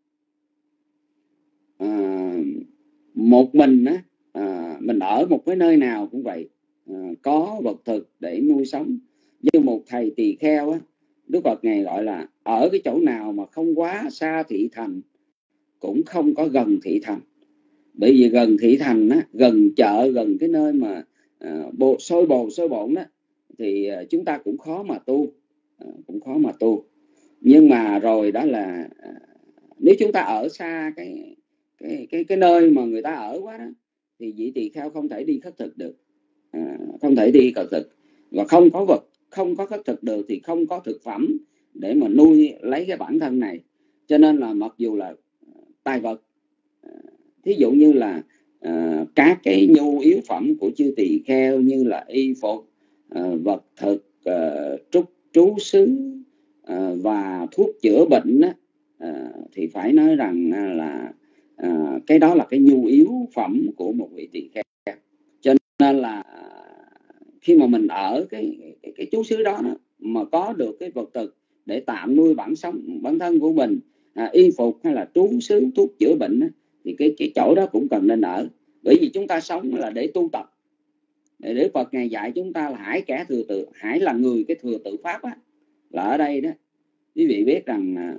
à, một mình á, à, mình ở một cái nơi nào cũng vậy, à, có vật thực để nuôi sống. Như một thầy tỳ kheo á, Đức Phật Ngài gọi là ở cái chỗ nào mà không quá xa thị thành, cũng không có gần thị thành. Bởi vì gần thị thành á, gần chợ, gần cái nơi mà à, bộ, sôi bồn sôi bộn đó, thì à, chúng ta cũng khó mà tu, à, cũng khó mà tu. Nhưng mà rồi đó là à, nếu chúng ta ở xa cái cái cái cái nơi mà người ta ở quá đó, thì vị tỳ kheo không thể đi khất thực được, à, không thể đi khất thực, và không có vật, không có khất thực được thì không có thực phẩm để mà nuôi lấy cái bản thân này. Cho nên là mặc dù là tài vật, thí dụ như là à, các cái nhu yếu phẩm của chư tỳ kheo như là y phục, à, vật thực, à, trúc trú xứ, à, và thuốc chữa bệnh á, à, thì phải nói rằng là à, cái đó là cái nhu yếu phẩm của một vị tỳ kheo. Cho nên là khi mà mình ở cái cái, cái trú xứ đó, đó mà có được cái vật thực để tạm nuôi bản sống bản thân của mình, à, y phục hay là trú xứ, thuốc chữa bệnh á, thì cái cái chỗ đó cũng cần nên ở. Bởi vì chúng ta sống là để tu tập, để, để Phật Ngài dạy chúng ta là hãy kẻ thừa tự, hãy là người cái thừa tự pháp á, là ở đây đó. Quý vị biết rằng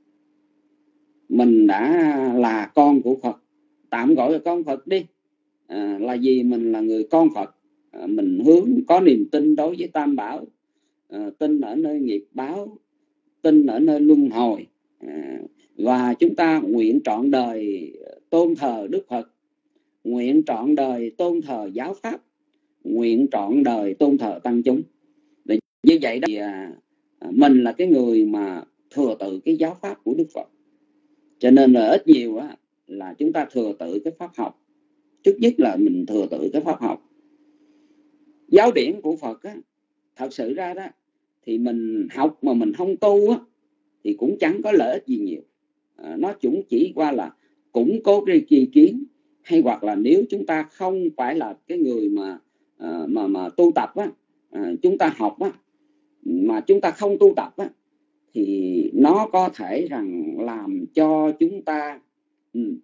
mình đã là con của Phật, tạm gọi là con Phật đi, à, là vì mình là người con Phật, à, mình hướng có niềm tin đối với Tam Bảo, à, tin ở nơi nghiệp báo, tin ở nơi luân hồi, à, và chúng ta nguyện trọn đời tôn thờ Đức Phật, nguyện trọn đời tôn thờ giáo pháp, nguyện trọn đời tôn thờ tăng chúng. Để như vậy đó thì à, mình là cái người mà thừa tự cái giáo pháp của Đức Phật. Cho nên là ít nhiều á, là chúng ta thừa tự cái pháp học. Trước nhất là mình thừa tự cái pháp học. Giáo điển của Phật á, thật sự ra đó thì mình học mà mình không tu á, thì cũng chẳng có lợi ích gì nhiều. À, nó cũng chỉ qua là củng cố cái tri kiến, hay hoặc là nếu chúng ta không phải là cái người mà à, mà mà tu tập á, à, chúng ta học á, mà chúng ta không tu tập á, thì nó có thể rằng làm cho chúng ta ừ,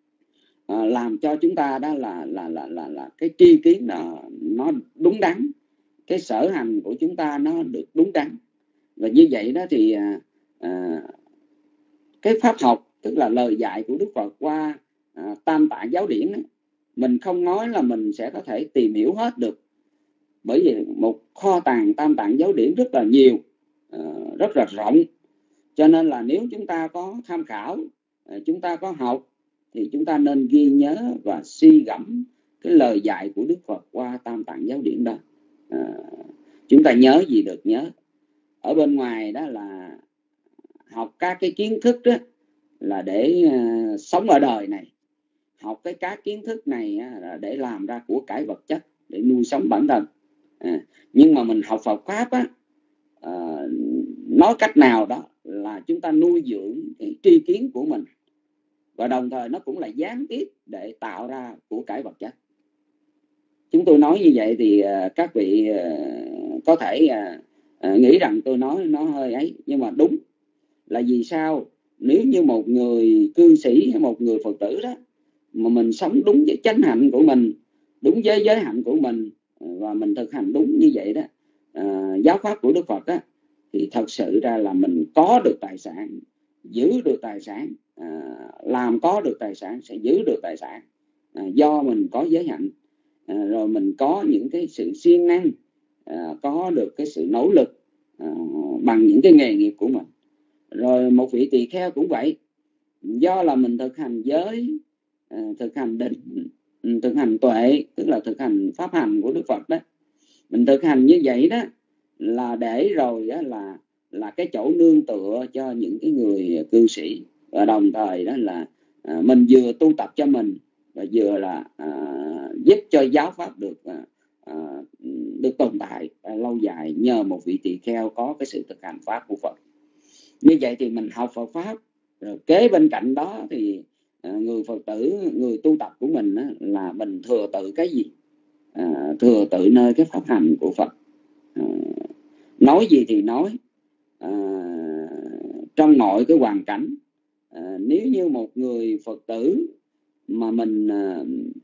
à, làm cho chúng ta đó là là là là là cái tri kiến đó, nó đúng đắn, cái sở hành của chúng ta nó được đúng đắn. Và như vậy đó thì à, à, cái pháp học, tức là lời dạy của Đức Phật qua à, Tam Tạng giáo điển ấy, mình không nói là mình sẽ có thể tìm hiểu hết được, bởi vì một kho tàng Tam Tạng giáo điển rất là nhiều, à, rất là rộng. Cho nên là nếu chúng ta có tham khảo, à, chúng ta có học, thì chúng ta nên ghi nhớ và suy gẫm cái lời dạy của Đức Phật qua Tam Tạng giáo điển đó. À, chúng ta nhớ gì được nhớ. Ở bên ngoài đó là học các cái kiến thức đó là để uh, sống ở đời này, học cái các kiến thức này uh, là để làm ra của cải vật chất, để nuôi sống bản thân. À, nhưng mà mình học Phật pháp á, uh, nói cách nào đó là chúng ta nuôi dưỡng cái tri kiến của mình, và đồng thời nó cũng là gián tiếp để tạo ra của cải vật chất. Chúng tôi nói như vậy thì uh, các vị uh, có thể uh, uh, nghĩ rằng tôi nói nó hơi ấy, nhưng mà đúng là vì sao? Nếu như một người cư sĩ hay một người Phật tử đó mà mình sống đúng với chánh hạnh của mình, đúng với giới hạnh của mình, và mình thực hành đúng như vậy đó, uh, giáo pháp của Đức Phật đó, thì thật sự ra là mình có được tài sản, giữ được tài sản, à, làm có được tài sản, sẽ giữ được tài sản. à, do mình có giới hạnh, à, rồi mình có những cái sự siêng năng, à, có được cái sự nỗ lực à, bằng những cái nghề nghiệp của mình. Rồi một vị tỳ kheo cũng vậy, do là mình thực hành giới, à, thực hành định, thực hành tuệ, tức là thực hành pháp hành của Đức Phật đó. Mình thực hành như vậy đó là để rồi đó là là cái chỗ nương tựa cho những cái người cư sĩ, và đồng thời đó là à, mình vừa tu tập cho mình và vừa là à, giúp cho giáo pháp được à, à, được tồn tại à, lâu dài nhờ một vị tỳ kheo có cái sự thực hành pháp của Phật. Như vậy thì mình học Phật pháp, rồi kế bên cạnh đó thì à, người Phật tử, người tu tập của mình á, là mình thừa tự cái gì? À, thừa tự nơi cái pháp hành của Phật. À, nói gì thì nói, à, trong mọi cái hoàn cảnh. À, nếu như một người Phật tử mà mình à,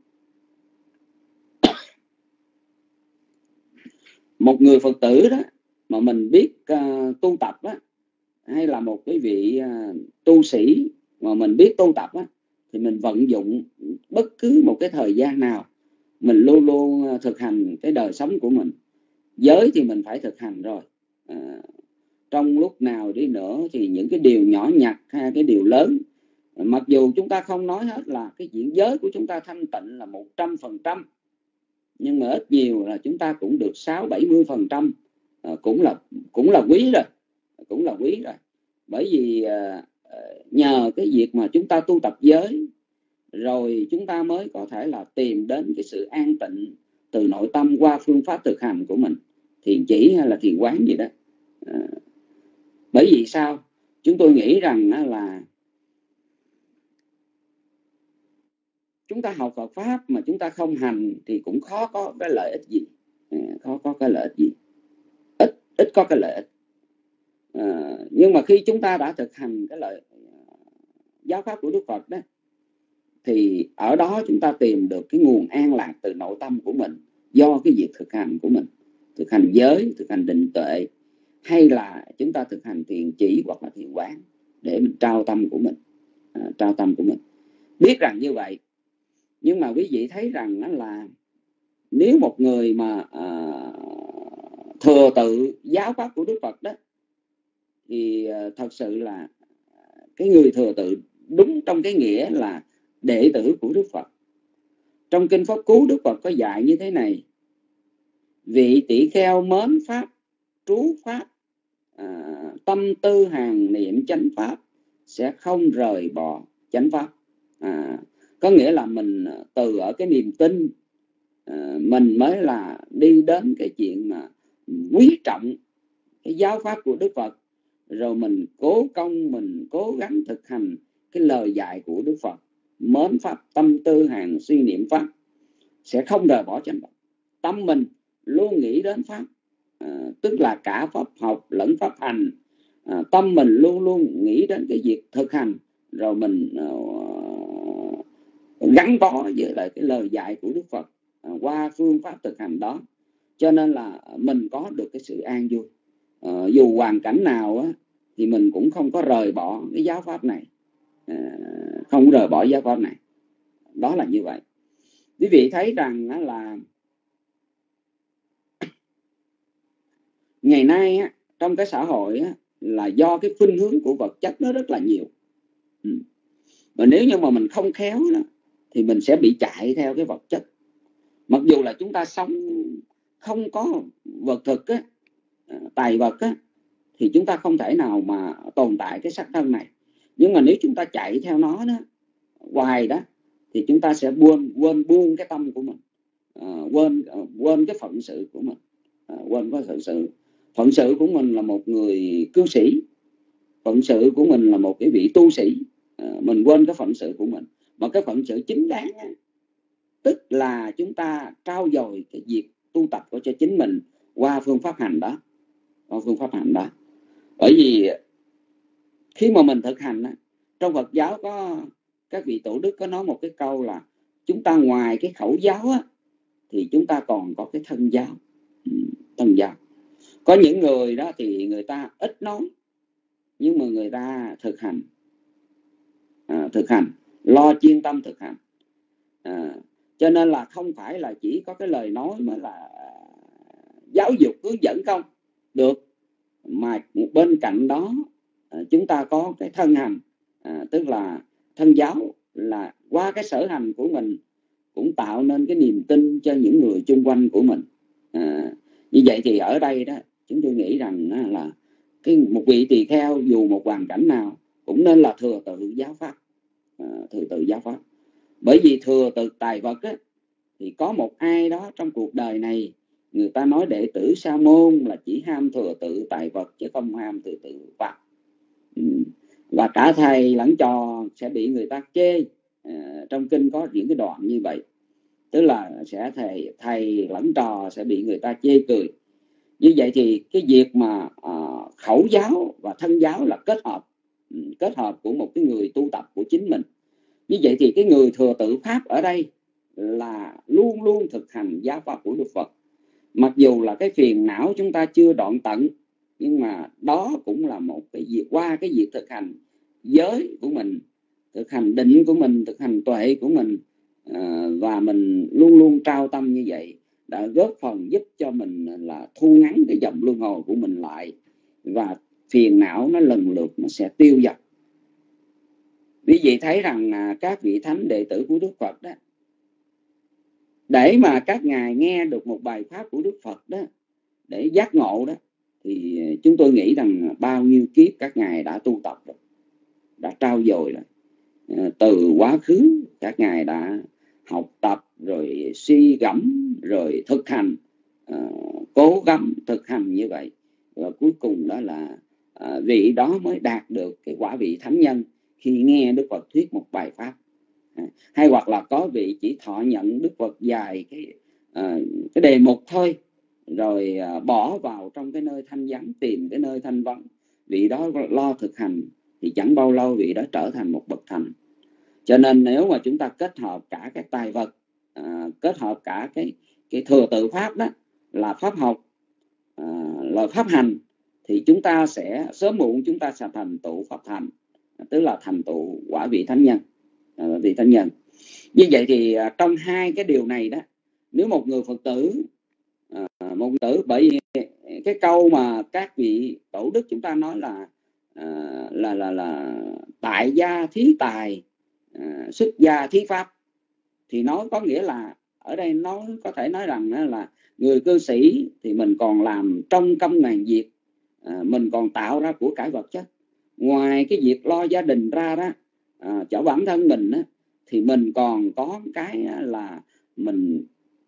một người Phật tử đó mà mình biết uh, tu tập á, hay là một cái vị uh, tu sĩ mà mình biết tu tập á, thì mình vận dụng bất cứ một cái thời gian nào, mình luôn luôn uh, thực hành cái đời sống của mình. Giới thì mình phải thực hành rồi. À, trong lúc nào đi nữa thì những cái điều nhỏ nhặt hay cái điều lớn, mặc dù chúng ta không nói hết là cái chuyện giới của chúng ta thanh tịnh là một trăm phần trăm, nhưng mà ít nhiều là chúng ta cũng được sáu bảy mươi phần trăm, cũng là cũng là quý rồi, cũng là quý rồi. Bởi vì à, nhờ cái việc mà chúng ta tu tập giới, rồi chúng ta mới có thể là tìm đến cái sự an tịnh từ nội tâm qua phương pháp thực hành của mình, thiền chỉ hay là thiền quán gì đó. À, bởi vì sao? Chúng tôi nghĩ rằng là chúng ta học Phật pháp mà chúng ta không hành thì cũng khó có cái lợi ích gì, à, khó có cái lợi ích gì, ít ít có cái lợi ích. À, nhưng mà khi chúng ta đã thực hành cái lợi giáo pháp của Đức Phật đó, thì ở đó chúng ta tìm được cái nguồn an lạc từ nội tâm của mình do cái việc thực hành của mình, thực hành giới, thực hành định tuệ, hay là chúng ta thực hành thiền chỉ hoặc là thiền quán để mình trao tâm của mình, à, trao tâm của mình. Biết rằng như vậy, nhưng mà quý vị thấy rằng đó là nếu một người mà à, thừa tự giáo pháp của Đức Phật đó, thì à, thật sự là cái người thừa tự đúng trong cái nghĩa là đệ tử của Đức Phật. Trong Kinh Pháp Cú, Đức Phật có dạy như thế này: vị tỷ kheo mến pháp, trú pháp, à, tâm tư hàng niệm chánh pháp, sẽ không rời bỏ chánh pháp. À, có nghĩa là mình từ ở cái niềm tin, à, mình mới là đi đến cái chuyện mà quý trọng cái giáo pháp của Đức Phật, rồi mình cố công, mình cố gắng thực hành cái lời dạy của Đức Phật, mến pháp, tâm tư hàng suy niệm pháp, sẽ không rời bỏ chánh pháp. Tâm mình luôn nghĩ đến pháp, à, tức là cả pháp học lẫn pháp hành. À, tâm mình luôn luôn nghĩ đến cái việc thực hành, rồi mình uh, gắn bó với lại cái lời dạy của Đức Phật à, qua phương pháp thực hành đó. Cho nên là mình có được cái sự an vui. À, dù hoàn cảnh nào á, thì mình cũng không có rời bỏ cái giáo pháp này, à, không rời bỏ giáo pháp này. Đó là như vậy. Quý vị thấy rằng á, là ngày nay á, trong cái xã hội á, là do cái khuynh hướng của vật chất nó rất là nhiều. Ừ. Và nếu như mà mình không khéo đó, thì mình sẽ bị chạy theo cái vật chất. Mặc dù là chúng ta sống không có vật thực á, tài vật á, thì chúng ta không thể nào mà tồn tại cái sắc thân này. Nhưng mà nếu chúng ta chạy theo nó đó, hoài đó, thì chúng ta sẽ quên quên buông cái tâm của mình, à, quên quên cái phận sự của mình, à, quên cái phận sự phận sự của mình là một người cư sĩ, phận sự của mình là một cái vị tu sĩ, à, mình quên cái phận sự của mình. Mà cái phận sự chính đáng á, tức là chúng ta trau dồi cái việc tu tập của cho chính mình qua phương pháp hành đó, qua phương pháp hành đó. Bởi vì khi mà mình thực hành á, trong Phật giáo có các vị tổ đức có nói một cái câu là chúng ta ngoài cái khẩu giáo á, thì chúng ta còn có cái thân giáo. Thân giáo. Có những người đó thì người ta ít nói, nhưng mà người ta thực hành, à, thực hành, lo chuyên tâm thực hành. À, cho nên là không phải là chỉ có cái lời nói mới là giáo dục hướng dẫn không được, mà bên cạnh đó chúng ta có cái thân hành, à, tức là thân giáo, là qua cái sở hành của mình cũng tạo nên cái niềm tin cho những người chung quanh của mình. À, như vậy thì ở đây đó chúng tôi nghĩ rằng là cái một vị tỳ kheo dù một hoàn cảnh nào cũng nên là thừa tự giáo pháp, à, thừa tự giáo pháp. Bởi vì thừa tự tài vật á, thì có một ai đó trong cuộc đời này người ta nói đệ tử Sa môn là chỉ ham thừa tự tài vật chứ không ham thừa tự pháp. Ừ. Và cả thầy lẫn trò sẽ bị người ta chê. À, trong kinh có những cái đoạn như vậy, tức là sẽ thầy thầy lẫn trò sẽ bị người ta chê cười. Như vậy thì cái việc mà uh, khẩu giáo và thân giáo là kết hợp, kết hợp của một cái người tu tập của chính mình. Như vậy thì cái người thừa tự pháp ở đây là luôn luôn thực hành giáo pháp của Đức Phật. Mặc dù là cái phiền não chúng ta chưa đoạn tận, nhưng mà đó cũng là một cái việc, qua cái việc thực hành giới của mình, thực hành định của mình, thực hành tuệ của mình, à, và mình luôn luôn trao tâm như vậy, đã góp phần giúp cho mình là thu ngắn cái dòng luân hồi của mình lại, và phiền não nó lần lượt nó sẽ tiêu dần. Quý vị thấy rằng à, các vị thánh đệ tử của Đức Phật đó, để mà các ngài nghe được một bài pháp của Đức Phật đó để giác ngộ đó, thì chúng tôi nghĩ rằng bao nhiêu kiếp các ngài đã tu tập rồi, đã trau dồi rồi. À, từ quá khứ các ngài đã học tập rồi suy gẫm rồi thực hành, à, cố gắng thực hành như vậy, và cuối cùng đó là à, vị đó mới đạt được cái quả vị thánh nhân khi nghe Đức Phật thuyết một bài pháp. À, hay hoặc là có vị chỉ thọ nhận Đức Phật dài cái à, cái đề mục thôi, rồi à, bỏ vào trong cái nơi thanh vắng, tìm cái nơi thanh vắng, vị đó lo thực hành thì chẳng bao lâu vị đó trở thành một bậc thành. Cho nên nếu mà chúng ta kết hợp cả cái tài vật, à, kết hợp cả cái cái thừa tự pháp đó là pháp học, à, là pháp hành, thì chúng ta sẽ sớm muộn chúng ta sẽ thành tựu Phật thành, tức là thành tựu quả vị thánh nhân, à, vị thánh nhân. Như vậy thì à, trong hai cái điều này đó, nếu một người Phật tử, à, một Phật tử, bởi vì cái câu mà các vị tổ đức chúng ta nói là à, là là là tại gia thí tài, à, xuất gia thí pháp, thì nó có nghĩa là ở đây nó có thể nói rằng là người cư sĩ thì mình còn làm trong công ngàn việc, à, mình còn tạo ra của cải vật chất. Ngoài cái việc lo gia đình ra đó, à, cho bản thân mình đó, thì mình còn có cái là mình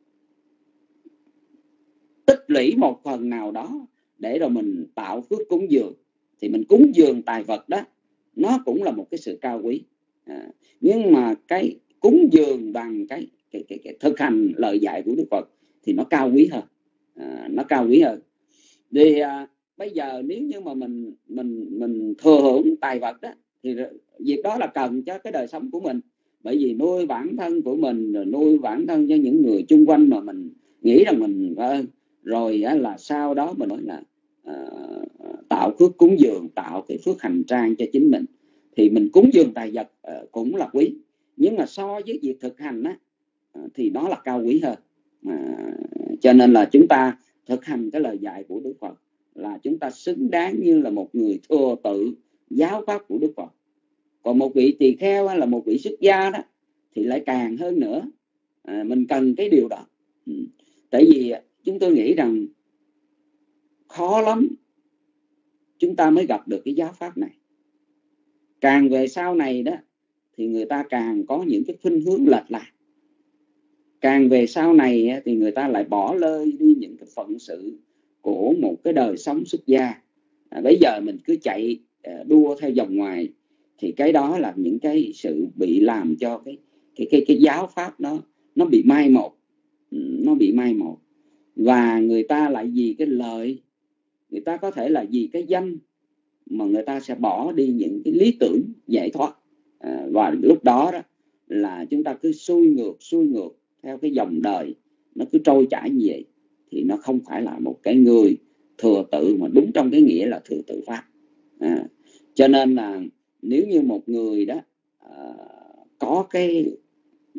tích lũy một phần nào đó để rồi mình tạo phước cúng dường. Thì mình cúng dường tài vật đó, nó cũng là một cái sự cao quý. À, nhưng mà cái cúng dường bằng cái, cái, cái, cái thực hành lời dạy của Đức Phật thì nó cao quý hơn, à, nó cao quý hơn. Thì à, bây giờ nếu như mà mình mình mình thừa hưởng tài vật đó, thì việc đó là cần cho cái đời sống của mình, bởi vì nuôi bản thân của mình, rồi nuôi bản thân cho những người chung quanh mà mình nghĩ rằng mình ơn, rồi á, là sau đó mình nói là à, tạo phước cúng dường, tạo cái phước hành trang cho chính mình, thì mình cúng dường tài vật à, cũng là quý, nhưng mà so với việc thực hành á, thì nó là cao quý hơn. À, cho nên là chúng ta thực hành cái lời dạy của Đức Phật là chúng ta xứng đáng như là một người thừa tự giáo pháp của Đức Phật. Còn một vị tỳ kheo hay là một vị xuất gia đó thì lại càng hơn nữa. À, mình cần cái điều đó. Ừ. Tại vì chúng tôi nghĩ rằng khó lắm chúng ta mới gặp được cái giáo pháp này. Càng về sau này đó thì người ta càng có những cái khuynh hướng lệch lạc. Càng về sau này thì người ta lại bỏ lơi đi những cái phận sự của một cái đời sống xuất gia. À, bây giờ mình cứ chạy đua theo dòng ngoài, thì cái đó là những cái sự bị làm cho cái cái cái cái giáo pháp nó nó bị mai một, nó bị mai một. Và người ta lại vì cái lợi, người ta có thể là vì cái danh mà người ta sẽ bỏ đi những cái lý tưởng giải thoát. À, và lúc đó đó là chúng ta cứ xuôi ngược xuôi ngược theo cái dòng đời, nó cứ trôi chảy như vậy, thì nó không phải là một cái người thừa tự mà đúng trong cái nghĩa là thừa tự pháp. À, cho nên là nếu như một người đó à, có cái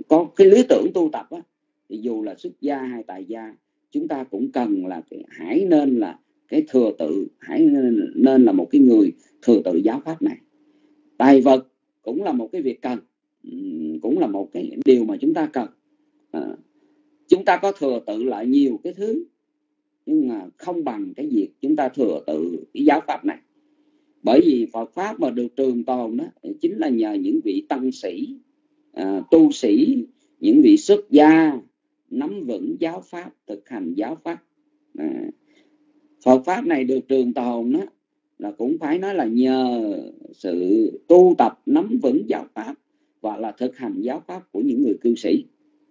có cái lý tưởng tu tập á, thì dù là xuất gia hay tại gia, chúng ta cũng cần là cái, hãy nên là cái thừa tự, hãy nên, nên là một cái người thừa tự giáo pháp này. Tài vật cũng là một cái việc cần, cũng là một cái điều mà chúng ta cần. À, chúng ta có thừa tự lại nhiều cái thứ, nhưng mà không bằng cái việc chúng ta thừa tự cái giáo pháp này. Bởi vì Phật pháp mà được trường tồn đó chính là nhờ những vị tăng sĩ, à, tu sĩ, những vị xuất gia nắm vững giáo pháp, thực hành giáo pháp. À, Phật pháp này được trường tồn đó là cũng phải nói là nhờ sự tu tập nắm vững giáo pháp và là thực hành giáo pháp của những người cư sĩ,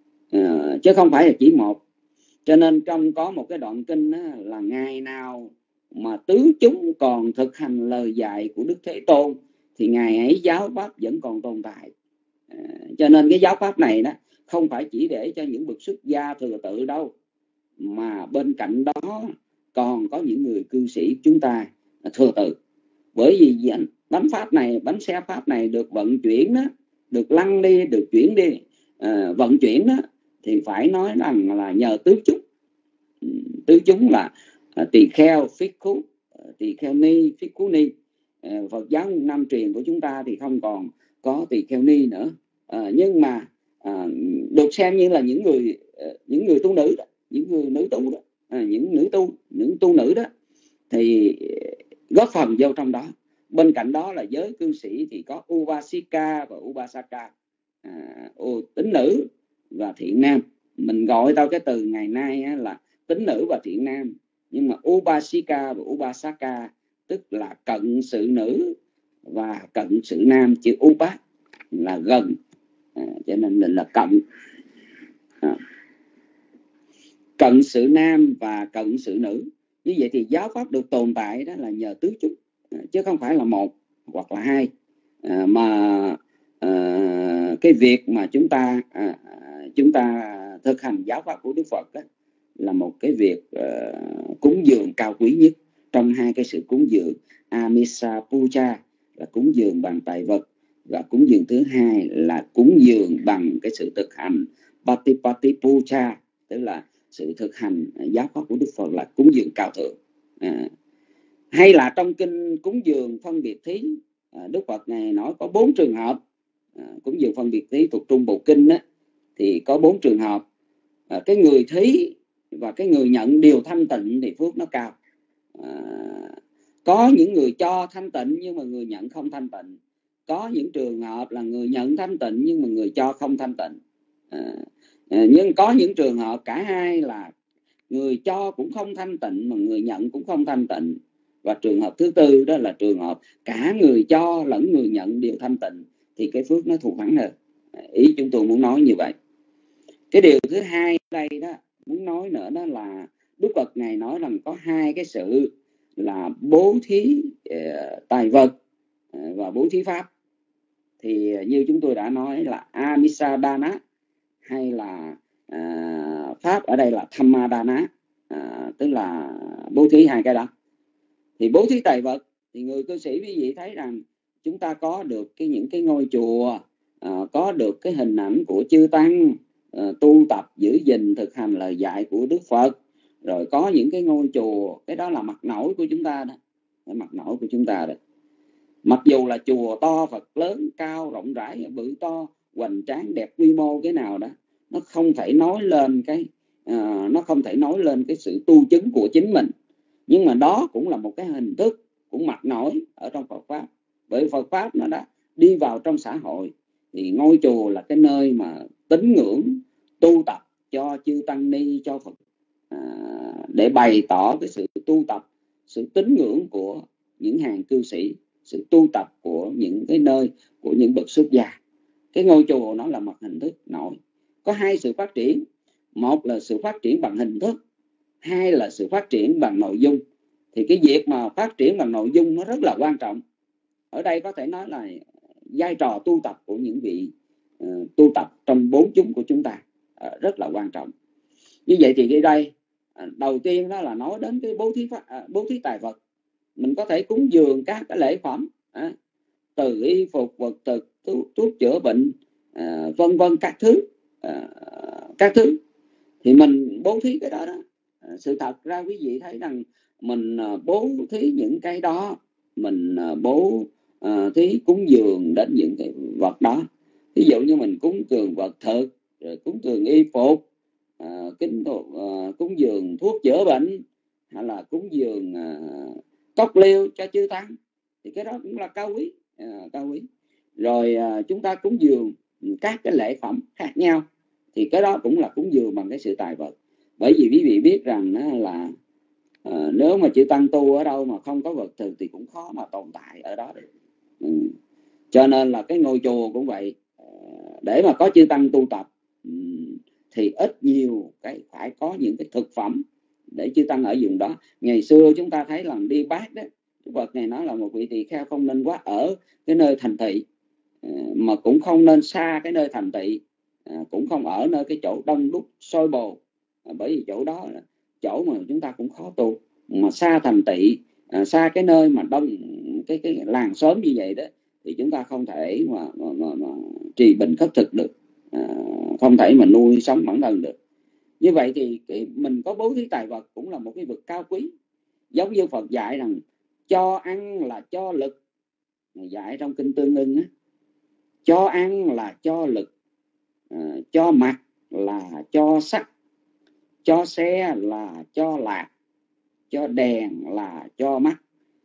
à, chứ không phải là chỉ một. Cho nên trong có một cái đoạn kinh đó, là ngày nào mà tứ chúng còn thực hành lời dạy của Đức Thế Tôn thì ngày ấy giáo pháp vẫn còn tồn tại. À, cho nên cái giáo pháp này đó không phải chỉ để cho những bậc xuất gia thừa tự đâu, mà bên cạnh đó còn có những người cư sĩ chúng ta thừa tự. Bởi vì bánh pháp này, bánh xe pháp này được vận chuyển đó, được lăn đi, được chuyển đi, à, vận chuyển đó, thì phải nói rằng là nhờ tứ chúng. Tứ chúng là à, tỳ kheo, phích khú, tỳ kheo ni, phích khú ni. À, Phật giáo Nam truyền của chúng ta thì không còn có tỳ kheo ni nữa, à, nhưng mà à, được xem như là những người những người tu nữ đó, những người nữ tu đó, à, những nữ tu, những tu nữ đó thì góp phần vô trong đó. Bên cạnh đó là giới cư sĩ thì có Ubasika và Ubasaka, à, tín nữ và thiện nam. Mình gọi tao cái từ ngày nay á, là tín nữ và thiện nam, nhưng mà Ubasika và Ubasaka tức là cận sự nữ và cận sự nam, chữ Upa là gần, à, cho nên là cận, à, cận sự nam và cận sự nữ. Như vậy thì giáo pháp được tồn tại đó là nhờ tứ chúng, chứ không phải là một hoặc là hai, à, mà à, cái việc mà chúng ta à, chúng ta thực hành giáo pháp của Đức Phật đó, là một cái việc uh, cúng dường cao quý nhất trong hai cái sự cúng dường Amisa Puja là cúng dường bằng tài vật, và cúng dường thứ hai là cúng dường bằng cái sự thực hành Patipati Puja, tức là sự thực hành giáo pháp của Đức Phật là cúng dường cao thượng. À, hay là trong kinh cúng dường phân biệt thí, à, Đức Phật này nói có bốn trường hợp. À, cúng dường phân biệt thí thuộc Trung Bộ Kinh á, thì có bốn trường hợp. À, cái người thí và cái người nhận đều thanh tịnh thì phước nó cao. À, có những người cho thanh tịnh nhưng mà người nhận không thanh tịnh. Có những trường hợp là người nhận thanh tịnh nhưng mà người cho không thanh tịnh. À, à, nhưng có những trường hợp cả hai là người cho cũng không thanh tịnh mà người nhận cũng không thanh tịnh. Và trường hợp thứ tư đó là trường hợp cả người cho lẫn người nhận đều thanh tịnh thì cái phước nó thù thắng hơn. Ý chúng tôi muốn nói như vậy. Cái điều thứ hai đây đó muốn nói nữa đó là Đức Phật Ngài nói rằng có hai cái sự là bố thí uh, tài vật uh, và bố thí pháp. Thì uh, như chúng tôi đã nói là Amisa Dana hay là uh, pháp ở đây là Thamma Dana, uh, tức là bố thí hai cái đó. Thì bố thí tài vật thì người cư sĩ quý vị thấy rằng chúng ta có được cái những cái ngôi chùa, uh, có được cái hình ảnh của chư tăng, Uh, tu tập giữ gìn thực hành lời dạy của Đức Phật, rồi có những cái ngôi chùa, cái đó là mặt nổi của chúng ta đó, cái mặt nổi của chúng ta đó. Mặc dù là chùa to, Phật lớn, cao, rộng rãi, bự to, hoành tráng, đẹp quy mô cái nào đó, nó không thể nói lên cái uh, nó không thể nói lên cái sự tu chứng của chính mình. Nhưng mà đó cũng là một cái hình thức, cũng mặt nổi ở trong Phật pháp. Bởi Phật pháp nó đã đi vào trong xã hội, thì ngôi chùa là cái nơi mà tín ngưỡng tu tập cho chư tăng ni, cho Phật, à, để bày tỏ cái sự tu tập, sự tín ngưỡng của những hàng cư sĩ, sự tu tập của những cái nơi của những bậc xuất gia. Cái ngôi chùa nó là một hình thức nổi. Có hai sự phát triển, một là sự phát triển bằng hình thức, hai là sự phát triển bằng nội dung. Thì cái việc mà phát triển bằng nội dung nó rất là quan trọng. Ở đây có thể nói là vai trò tu tập của những vị uh, tu tập trong bốn chúng của chúng ta uh, rất là quan trọng. Như vậy thì ở đây uh, đầu tiên đó là nói đến cái bố thí pháp, uh, bố thí tài vật. Mình có thể cúng dường các cái lễ phẩm, uh, từ y phục, vật thực, thuốc, thuốc chữa bệnh, uh, vân vân các thứ. à, các thứ, thì mình bố thí cái đó đó. À, sự thật ra quý vị thấy rằng mình à, bố thí những cái đó, mình à, bố à, thí cúng dường đến những cái vật đó. Ví dụ như mình cúng dường vật thực, rồi cúng dường y phục, à, kính à, cúng dường thuốc chữa bệnh, hay là cúng dường à, cốc liêu cho chư tăng, thì cái đó cũng là cao quý, à, cao quý. Rồi à, chúng ta cúng dường các cái lễ phẩm khác nhau, thì cái đó cũng là cúng dường bằng cái sự tài vật. Bởi vì quý vị biết rằng là à, nếu mà chư tăng tu ở đâu mà không có vật thực thì cũng khó mà tồn tại ở đó được. Ừ. Cho nên là cái ngôi chùa cũng vậy, để mà có chư tăng tu tập thì ít nhiều cái phải có những cái thực phẩm để chư tăng ở vùng đó. Ngày xưa chúng ta thấy là đi bát đó, cái vật này nói là một vị tỳ kheo không nên quá ở cái nơi thành thị, mà cũng không nên xa cái nơi thành thị, cũng không ở nơi cái chỗ đông đúc sôi bồ, bởi vì chỗ đó là chỗ mà chúng ta cũng khó tu. Mà xa thành thị, xa cái nơi mà đông cái cái làng xóm như vậy đó, thì chúng ta không thể mà, mà, mà, mà trì bình khất thực được, à, không thể mà nuôi sống bản thân được. Như vậy thì cái, mình có bố thí tài vật cũng là một cái vực cao quý. Giống như Phật dạy rằng cho ăn là cho lực, dạy trong kinh Tương Ưng á, cho ăn là cho lực, à, cho mặc là cho sắc, cho xe là cho lạc, cho đèn là cho mắt.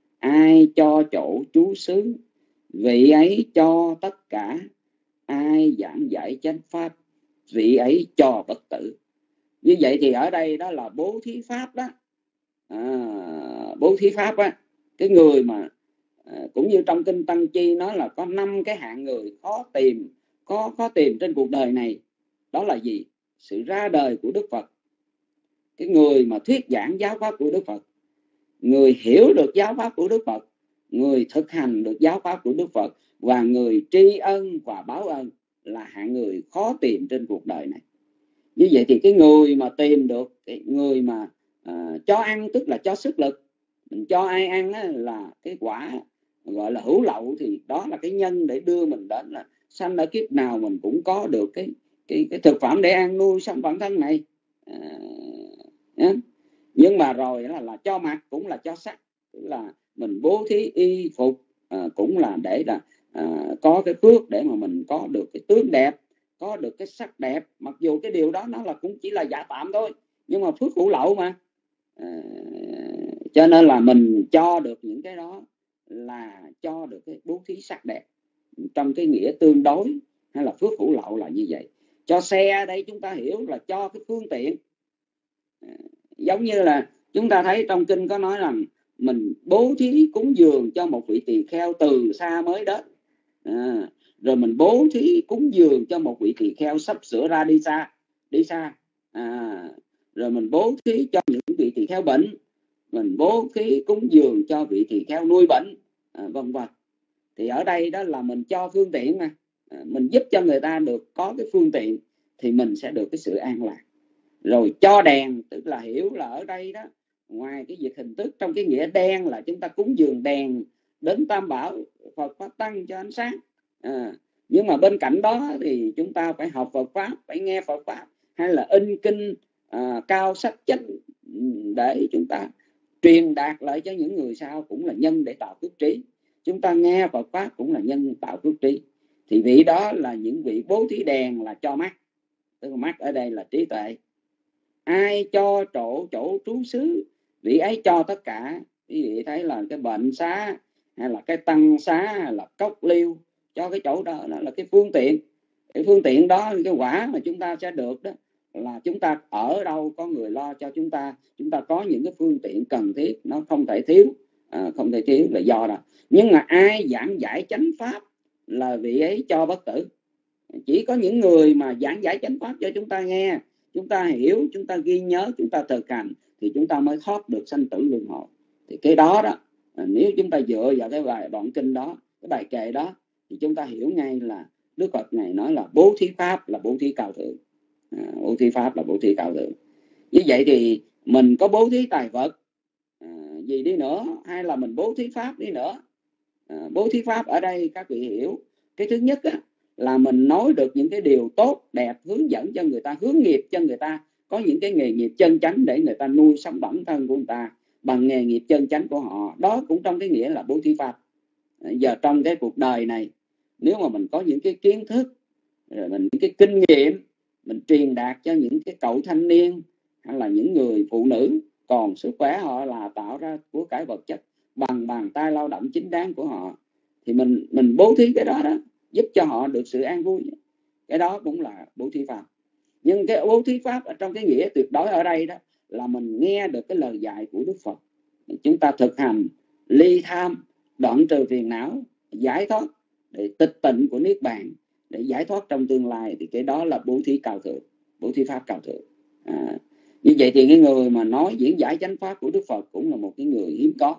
Ai cho chỗ trú xứ, vị ấy cho tất cả. Ai giảng giải chánh pháp, vị ấy cho bất tử. Như vậy thì ở đây đó là bố thí pháp đó, à, bố thí pháp á. Cái người mà à, cũng như trong kinh Tăng Chi nói là có năm cái hạng người khó tìm, khó khó tìm trên cuộc đời này. Đó là gì? Sự ra đời của Đức Phật, cái người mà thuyết giảng giáo pháp của Đức Phật, người hiểu được giáo pháp của Đức Phật, người thực hành được giáo pháp của Đức Phật, và người tri ân và báo ân là hạng người khó tìm trên cuộc đời này. Như vậy thì cái người mà tìm được, cái người mà à, cho ăn tức là cho sức lực, mình cho ai ăn á, là cái quả gọi là hữu lậu, thì đó là cái nhân để đưa mình đến là sanh ở kiếp nào mình cũng có được cái cái, cái thực phẩm để ăn nuôi sống bản thân này. À, nhưng mà rồi là, là cho mặc cũng là cho sắc, tức là mình bố thí y phục à, cũng là để là à, có cái phước để mà mình có được cái tướng đẹp, có được cái sắc đẹp. Mặc dù cái điều đó nó là cũng chỉ là giả tạm thôi, nhưng mà phước hữu lậu mà, à, cho nên là mình cho được những cái đó là cho được cái bố thí sắc đẹp trong cái nghĩa tương đối, hay là phước hữu lậu là như vậy. Cho xe đây chúng ta hiểu là cho cái phương tiện, à, giống như là chúng ta thấy trong kinh có nói rằng mình bố thí cúng dường cho một vị tỳ kheo từ xa mới đến, à, rồi mình bố thí cúng dường cho một vị tỳ kheo sắp sửa ra đi xa, đi xa, à, rồi mình bố thí cho những vị tỳ kheo bệnh, mình bố thí cúng dường cho vị tỳ kheo nuôi bệnh, à, vân vân. Thì ở đây đó là mình cho phương tiện mà, à, mình giúp cho người ta được có cái phương tiện thì mình sẽ được cái sự an lạc. Rồi cho đèn tức là hiểu là ở đây đó, ngoài cái việc hình thức trong cái nghĩa đen là chúng ta cúng dường đèn đến Tam Bảo, Phật Pháp Tăng cho ánh sáng, à, nhưng mà bên cạnh đó thì chúng ta phải học Phật Pháp, phải nghe Phật Pháp, hay là in kinh à, cao sách chánh để chúng ta truyền đạt lại cho những người sau, cũng là nhân để tạo phước trí. Chúng ta nghe Phật Pháp cũng là nhân tạo phước trí. Thì vị đó là những vị bố thí đèn là cho mắt, tức là mắt ở đây là trí tuệ. Ai cho chỗ chỗ trú xứ, vị ấy cho tất cả. Quý vị thấy là cái bệnh xá, hay là cái tăng xá, hay là cốc liêu, cho cái chỗ đó, đó là cái phương tiện. Cái phương tiện đó, cái quả mà chúng ta sẽ được đó là chúng ta ở đâu có người lo cho chúng ta, chúng ta có những cái phương tiện cần thiết, nó không thể thiếu, à, không thể thiếu là do đó. Nhưng mà ai giảng giải chánh pháp là vị ấy cho bất tử. Chỉ có những người mà giảng giải chánh pháp cho chúng ta nghe, chúng ta hiểu, chúng ta ghi nhớ, chúng ta thực hành thì chúng ta mới thoát được sanh tử luân hồi. Thì cái đó đó, nếu chúng ta dựa vào cái bài đoạn kinh đó, cái bài kệ đó, thì chúng ta hiểu ngay là Đức Phật này nói là bố thí pháp là bố thí cao thượng, à, bố thí pháp là bố thí cao thượng. Như vậy thì mình có bố thí tài vật à, gì đi nữa, hay là mình bố thí pháp đi nữa, à, bố thí pháp ở đây các vị hiểu, cái thứ nhất á, là mình nói được những cái điều tốt đẹp, hướng dẫn cho người ta, hướng nghiệp cho người ta có những cái nghề nghiệp chân chánh để người ta nuôi sống bản thân của người ta bằng nghề nghiệp chân chánh của họ. Đó cũng trong cái nghĩa là bố thí pháp. Giờ trong cái cuộc đời này, nếu mà mình có những cái kiến thức, rồi mình những cái kinh nghiệm, mình truyền đạt cho những cái cậu thanh niên hay là những người phụ nữ còn sức khỏe, họ là tạo ra của cải vật chất bằng bàn tay lao động chính đáng của họ, thì mình mình bố thí cái đó đó, giúp cho họ được sự an vui, cái đó cũng là bố thí pháp. Nhưng cái bố thí pháp ở trong cái nghĩa tuyệt đối ở đây đó là mình nghe được cái lời dạy của Đức Phật, chúng ta thực hành ly tham, đoạn trừ phiền não, giải thoát để tịch tịnh của niết bàn, để giải thoát trong tương lai, thì cái đó là bố thí cao thượng, bố thí pháp cao thượng. À, như vậy thì cái người mà nói diễn giải chánh pháp của Đức Phật cũng là một cái người hiếm có.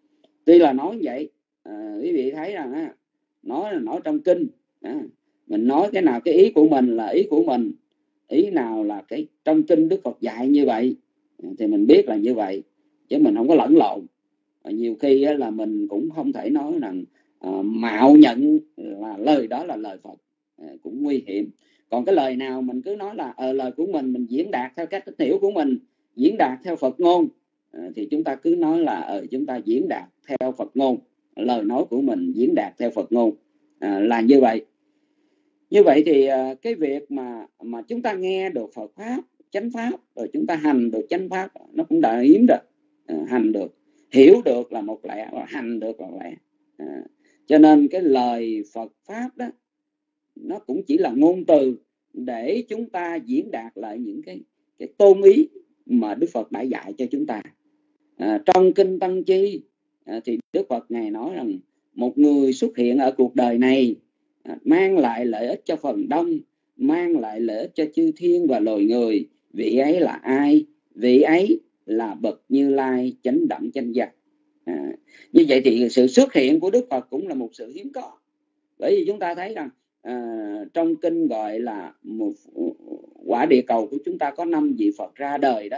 Tuy là nói vậy, à, quý vị thấy rằng á, nói là nói trong kinh, à, mình nói cái nào cái ý của mình là ý của mình, ý nào là cái trong kinh Đức Phật dạy như vậy thì mình biết là như vậy, chứ mình không có lẫn lộn. À, nhiều khi á, là mình cũng không thể nói rằng à, mạo nhận là lời đó là lời Phật, à, cũng nguy hiểm. Còn cái lời nào mình cứ nói là ờ, lời của mình mình diễn đạt theo cách thích hiểu của mình, diễn đạt theo Phật ngôn, à, thì chúng ta cứ nói là ờ, chúng ta diễn đạt theo Phật ngôn, lời nói của mình diễn đạt theo Phật ngôn, à, là như vậy. Như vậy thì à, cái việc mà mà chúng ta nghe được Phật pháp, chánh pháp, rồi chúng ta hành được chánh pháp, nó cũng đã hiếm rồi. À, hành được, hiểu được là một lẽ, và hành được là lẽ. À, cho nên cái lời Phật pháp đó nó cũng chỉ là ngôn từ để chúng ta diễn đạt lại những cái cái tôn ý mà Đức Phật đã dạy cho chúng ta. À, trong kinh Tăng Chi à, thì Đức Phật ngài nói rằng một người xuất hiện ở cuộc đời này à, mang lại lợi ích cho phần đông, mang lại lợi ích cho chư thiên và loài người. Vị ấy là ai? Vị ấy là bậc Như Lai chánh đẳng chánh giác. À, như vậy thì sự xuất hiện của Đức Phật cũng là một sự hiếm có. Bởi vì chúng ta thấy rằng à, trong kinh gọi là một quả địa cầu của chúng ta có năm vị Phật ra đời đó,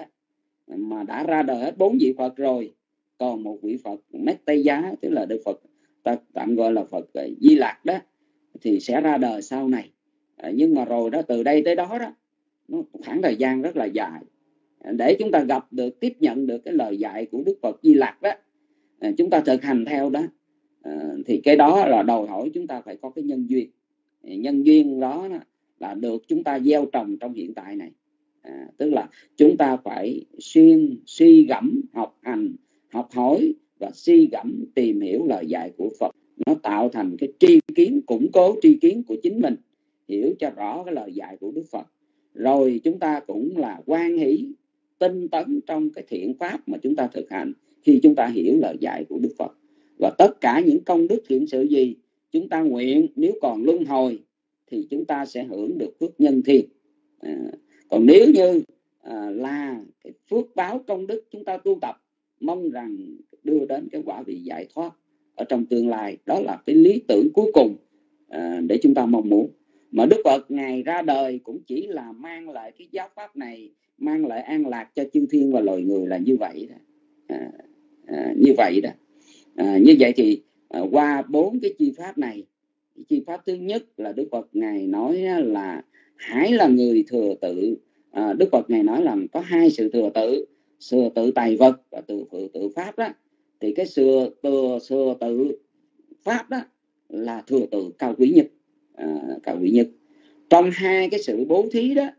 mà đã ra đời hết bốn vị Phật rồi, còn một vị Phật Mét Tây Giá, tức là Đức Phật ta tạm gọi là Phật Di Lặc đó, thì sẽ ra đời sau này. À, nhưng mà rồi đó, từ đây tới đó đó, nó khoảng thời gian rất là dài để chúng ta gặp được, tiếp nhận được cái lời dạy của Đức Phật Di Lặc đó, à, chúng ta thực hành theo đó, à, thì cái đó là đòi hỏi chúng ta phải có cái nhân duyên. Nhân duyên đó là được chúng ta gieo trồng trong hiện tại này. À, tức là chúng ta phải xuyên suy gẫm học hành, học hỏi và suy gẫm tìm hiểu lời dạy của Phật, nó tạo thành cái tri kiến, củng cố tri kiến của chính mình, hiểu cho rõ cái lời dạy của Đức Phật. Rồi chúng ta cũng là hoan hỷ, tinh tấn trong cái thiện pháp mà chúng ta thực hành khi chúng ta hiểu lời dạy của Đức Phật. Và tất cả những công đức thiện sự gì chúng ta nguyện, nếu còn luân hồi thì chúng ta sẽ hưởng được phước nhân thiên. À, còn nếu như à, là cái phước báo công đức chúng ta tu tập, mong rằng đưa đến cái quả vị giải thoát ở trong tương lai, đó là cái lý tưởng cuối cùng à, để chúng ta mong muốn. Mà Đức Phật ngài ra đời cũng chỉ là mang lại cái giáo pháp này, mang lại an lạc cho chư thiên và loài người, là như vậy đó. À, à, như vậy đó. À, như vậy thì à, qua bốn cái chi pháp này, chi pháp thứ nhất là Đức Phật ngài nói là hãy là người thừa tự. À, Đức Phật ngài nói là có hai sự thừa tự, thừa tự tài vật và thừa tự, tự pháp đó. Thì cái thừa tự, thừa tự pháp đó là thừa tự cao quý nhất, à, cao quý nhất. Trong hai cái sự bố thí đó,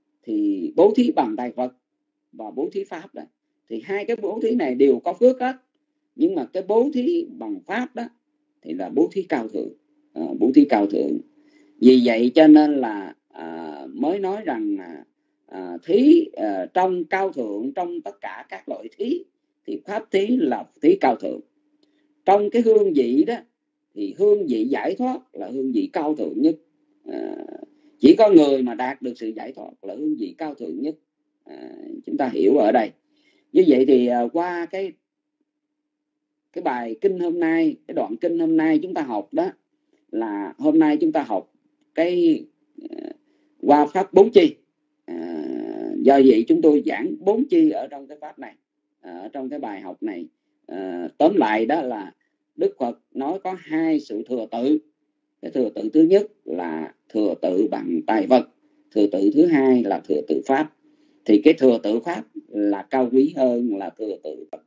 thì bố thí bằng tài vật và bố thí pháp đó, thì hai cái bố thí này đều có phước hết. Nhưng mà cái bố thí bằng pháp đó thì là bố thí cao thượng, à, bố thí cao thượng. Vì vậy cho nên là à, mới nói rằng à, thí à, trong cao thượng, trong tất cả các loại thí thì pháp thí là thí cao thượng. Trong cái hương vị đó thì hương vị giải thoát là hương vị cao thượng nhất. À, chỉ có người mà đạt được sự giải thoát là hương vị cao thượng nhất. À, chúng ta hiểu ở đây. Như vậy thì à, qua cái cái bài kinh hôm nay, cái đoạn kinh hôm nay chúng ta học đó, là hôm nay chúng ta học cái uh, qua pháp bốn chi. À, do vậy chúng tôi giảng bốn chi ở trong cái pháp này, ở trong cái bài học này. À, tóm lại đó là Đức Phật nói có hai sự thừa tự. Cái thừa tự thứ nhất là thừa tự bằng tài vật, thừa tự thứ hai là thừa tự pháp. Thì cái thừa tự pháp là cao quý hơn là thừa tự vật.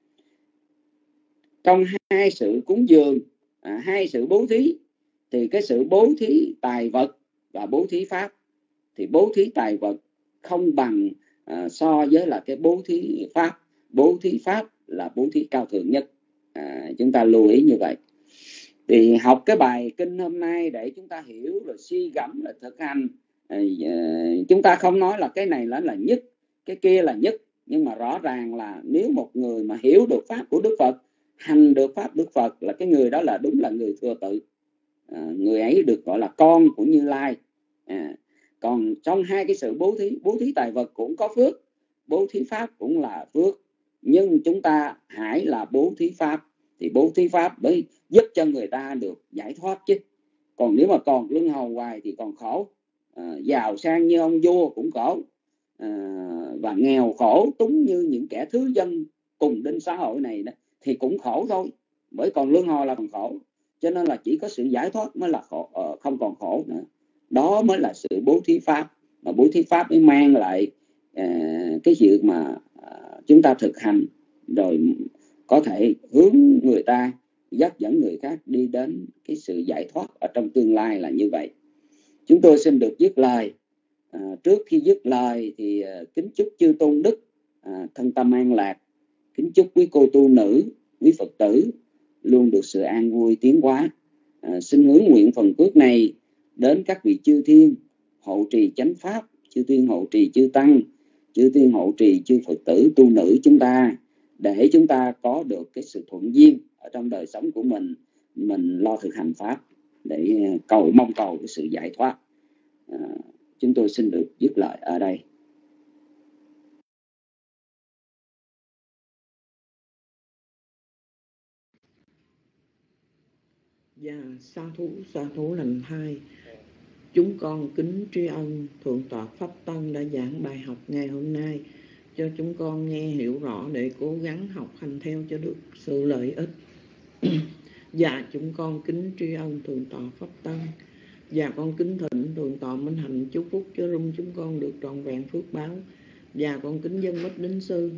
Trong hai sự cúng dường, à, hai sự bố thí, thì cái sự bố thí tài vật và bố thí pháp, thì bố thí tài vật không bằng à, so với là cái bố thí pháp. Bố thí pháp là bố thí cao thượng nhất. À, chúng ta lưu ý như vậy. Thì học cái bài kinh hôm nay để chúng ta hiểu rồi suy gẫm rồi thực hành. À, chúng ta không nói là cái này là là nhất, cái kia là nhất, nhưng mà rõ ràng là nếu một người mà hiểu được pháp của Đức Phật, hành được pháp Đức Phật, là cái người đó là đúng là người thừa tự. À, người ấy được gọi là con của Như Lai. À, còn trong hai cái sự bố thí, bố thí tài vật cũng có phước, bố thí pháp cũng là phước, nhưng chúng ta hãy là bố thí pháp, thì bố thí pháp mới giúp cho người ta được giải thoát chứ. Còn nếu mà còn luân hồi hoài thì còn khổ. À, giàu sang như ông vua cũng khổ, à, và nghèo khổ túng như những kẻ thứ dân cùng đến xã hội này đó, thì cũng khổ thôi, bởi còn luân hồi là còn khổ. Cho nên là chỉ có sự giải thoát mới là khổ, uh, không còn khổ nữa. Đó mới là sự bố thí pháp. Mà bố thí pháp mới mang lại uh, cái sự mà uh, chúng ta thực hành rồi có thể hướng người ta, dắt dẫn người khác đi đến cái sự giải thoát ở trong tương lai, là như vậy. Chúng tôi xin được dứt lời. À, trước khi dứt lời thì uh, kính chúc chư tôn đức uh, thân tâm an lạc, kính chúc quý cô tu nữ, quý Phật tử luôn được sự an vui tiến hóa. À, xin hướng nguyện phần phước này đến các vị chư thiên hộ trì chánh pháp, chư thiên hộ trì chư tăng, chư thiên hộ trì chư Phật tử tu nữ chúng ta, để chúng ta có được cái sự thuận duyên ở trong đời sống của mình, mình lo thực hành pháp để cầu mong cầu cái sự giải thoát. À, chúng tôi xin được dứt lời ở đây. Dạ, sa thú, sa thú lành thai. Chúng con kính tri ân Thượng tọa Pháp Tân đã giảng bài học ngày hôm nay cho chúng con nghe hiểu rõ để cố gắng học hành theo cho được sự lợi ích. Dạ, chúng con kính tri ân Thượng tọa Pháp Tân. Dạ, con kính thỉnh Thượng tọa Minh Hạnh chúc phúc cho room chúng con được trọn vẹn phước báo. Dạ, con kính dân Bích Đính Sư.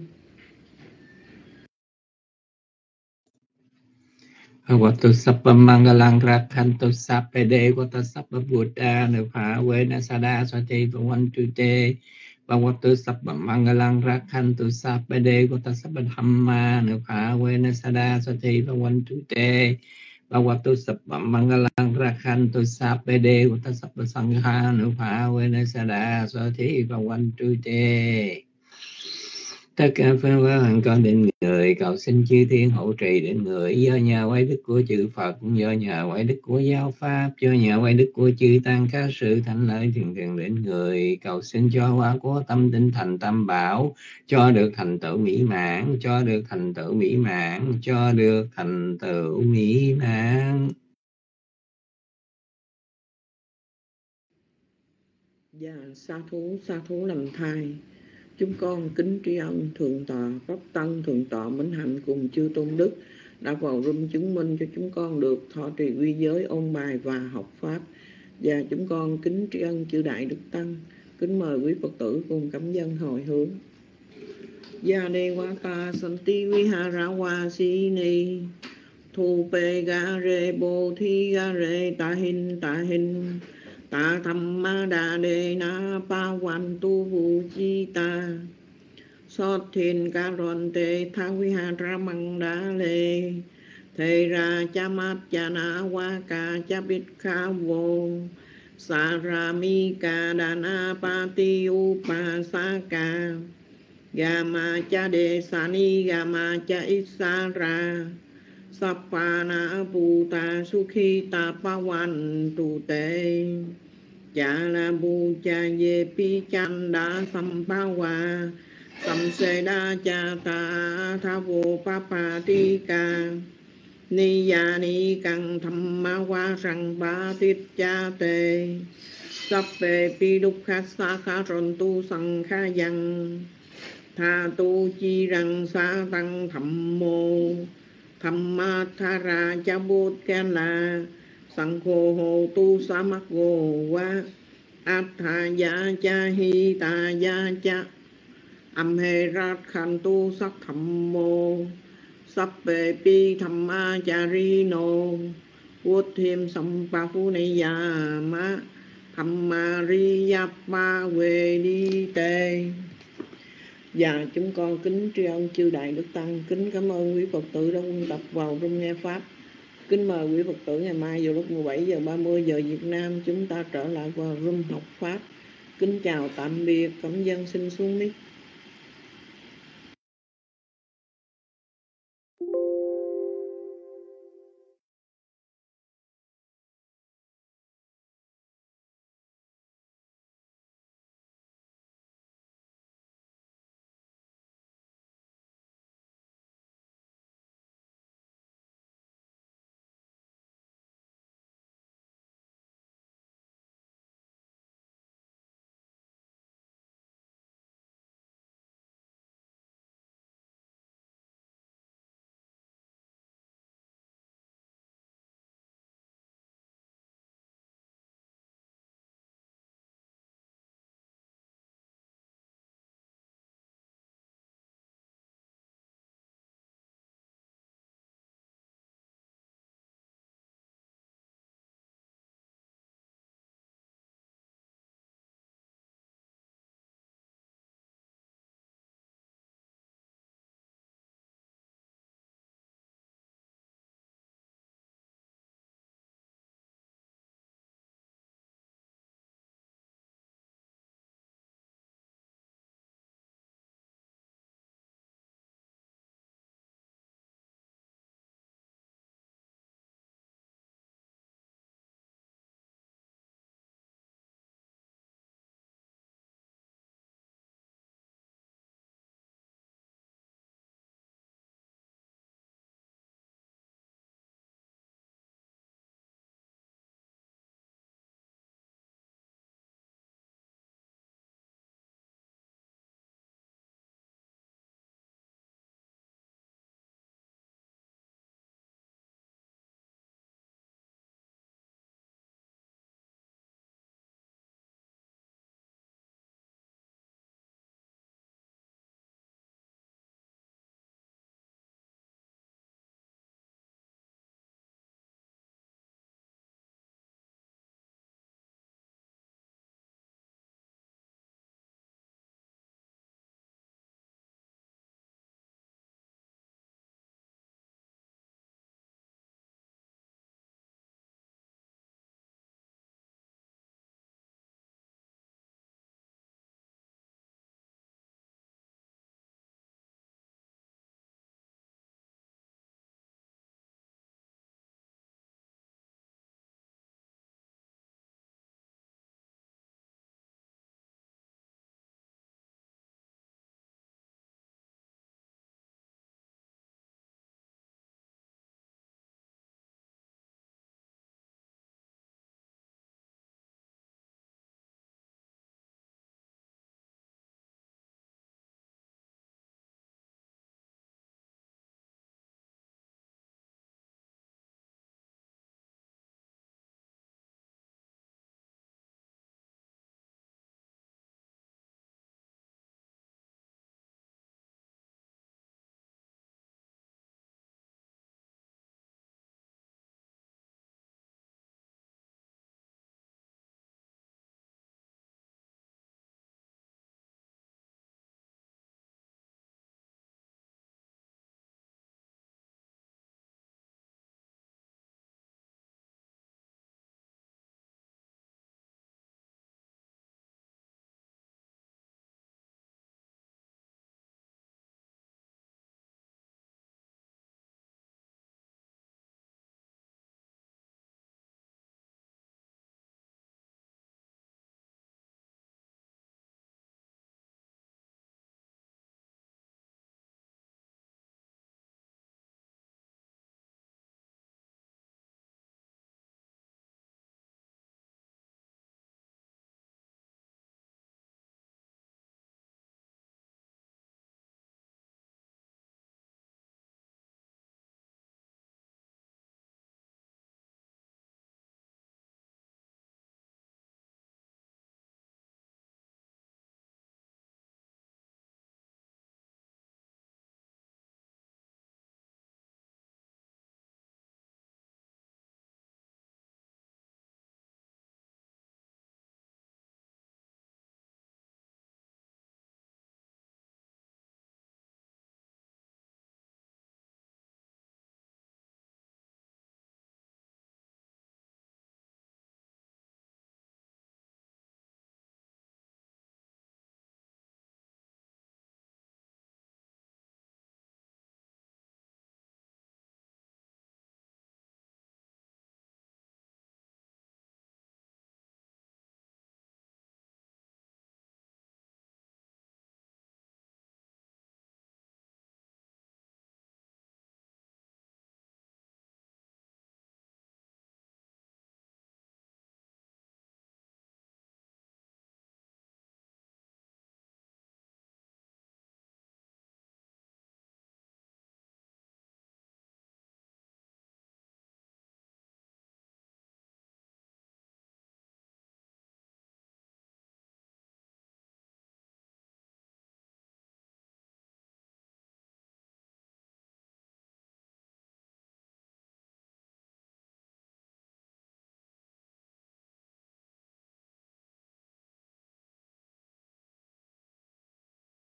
Vatu sabba mangalang rakhantu sappede vata sabba buddha nupha vena sada swati vavantu te Vatu sabba mangalang rakhantu sappede vata sabba dhamma nupha vena sada swati vavantu te Vatu sabba mangalang rakhantu sappede vata sabba sangha nupha vena sada swati vavantu te. Tất cả phương pháp hằng con định người cầu xin chư thiên hộ trì định người, do nhờ quay đức của chư Phật, do nhờ quay đức của giáo pháp, do nhờ quay đức của chư tăng, các sự thánh lợi thường thường định người, cầu xin cho hóa của tâm tinh thành tam bảo, cho được thành tựu mỹ mãn, cho được thành tựu mỹ mãn, cho được thành tựu mỹ mãn. Dạ, sa thú, sa thú lành thai. Chúng con kính tri ân Thượng tọa Pháp Tân, Thượng tọa Minh Hạnh cùng chư tôn đức đã vào room chứng minh cho chúng con được thọ trì quy giới, ôn bài và học pháp. Và chúng con kính tri ân chư Đại Đức Tăng. Kính mời quý Phật tử cùng cảm dân hồi hướng. Gia đề wa ta santi vihara wa sini thu pe ga re bo thi ga re ta hin ta hin ta tham ma đà đề na pa wan tu vu chi ta so thiên ca ron te tha vi ha ra măng đa lê thầy ra cha mát cha na wa ca cha bít kha vô sa ra mi ca đà na pa ti u pa sa ca Gama cha de sani gama cha isara Sapana Bhuta Sukhita Pawan Tu Te Chala Bhucha Ye Pi Chanda Sampawa Samseda Chata Thavo Papatika Niyani Kang Thamma Wa Sang Ba Tít Cha Te Sappe Pi Dukha Sakha Rontu Sankha Yang Tha Tu Chi Rang Sa Tăng Tham Mô Thamma Thara Cha Bút Ca La Sang khô hồ tu sa mắc gô wa át tha ya cha hi ta ya cha âm hê rát khan tu sắc thầm mô sắp bề pi thầm ma cha ri nô Út thêm sâm pa phu này ya ma thầm ma ri ya pa về đi tê. Và chúng con kính tri ân chư Đại Đức Tăng, kính cảm ơn quý Phật tử đã quân tập vào trong nghe Pháp. Kính mời quý Phật tử ngày mai vào lúc mười bảy giờ ba mươi giờ Việt Nam chúng ta trở lại vào room học Pháp. Kính chào tạm biệt, cảm dân xin xuống mic.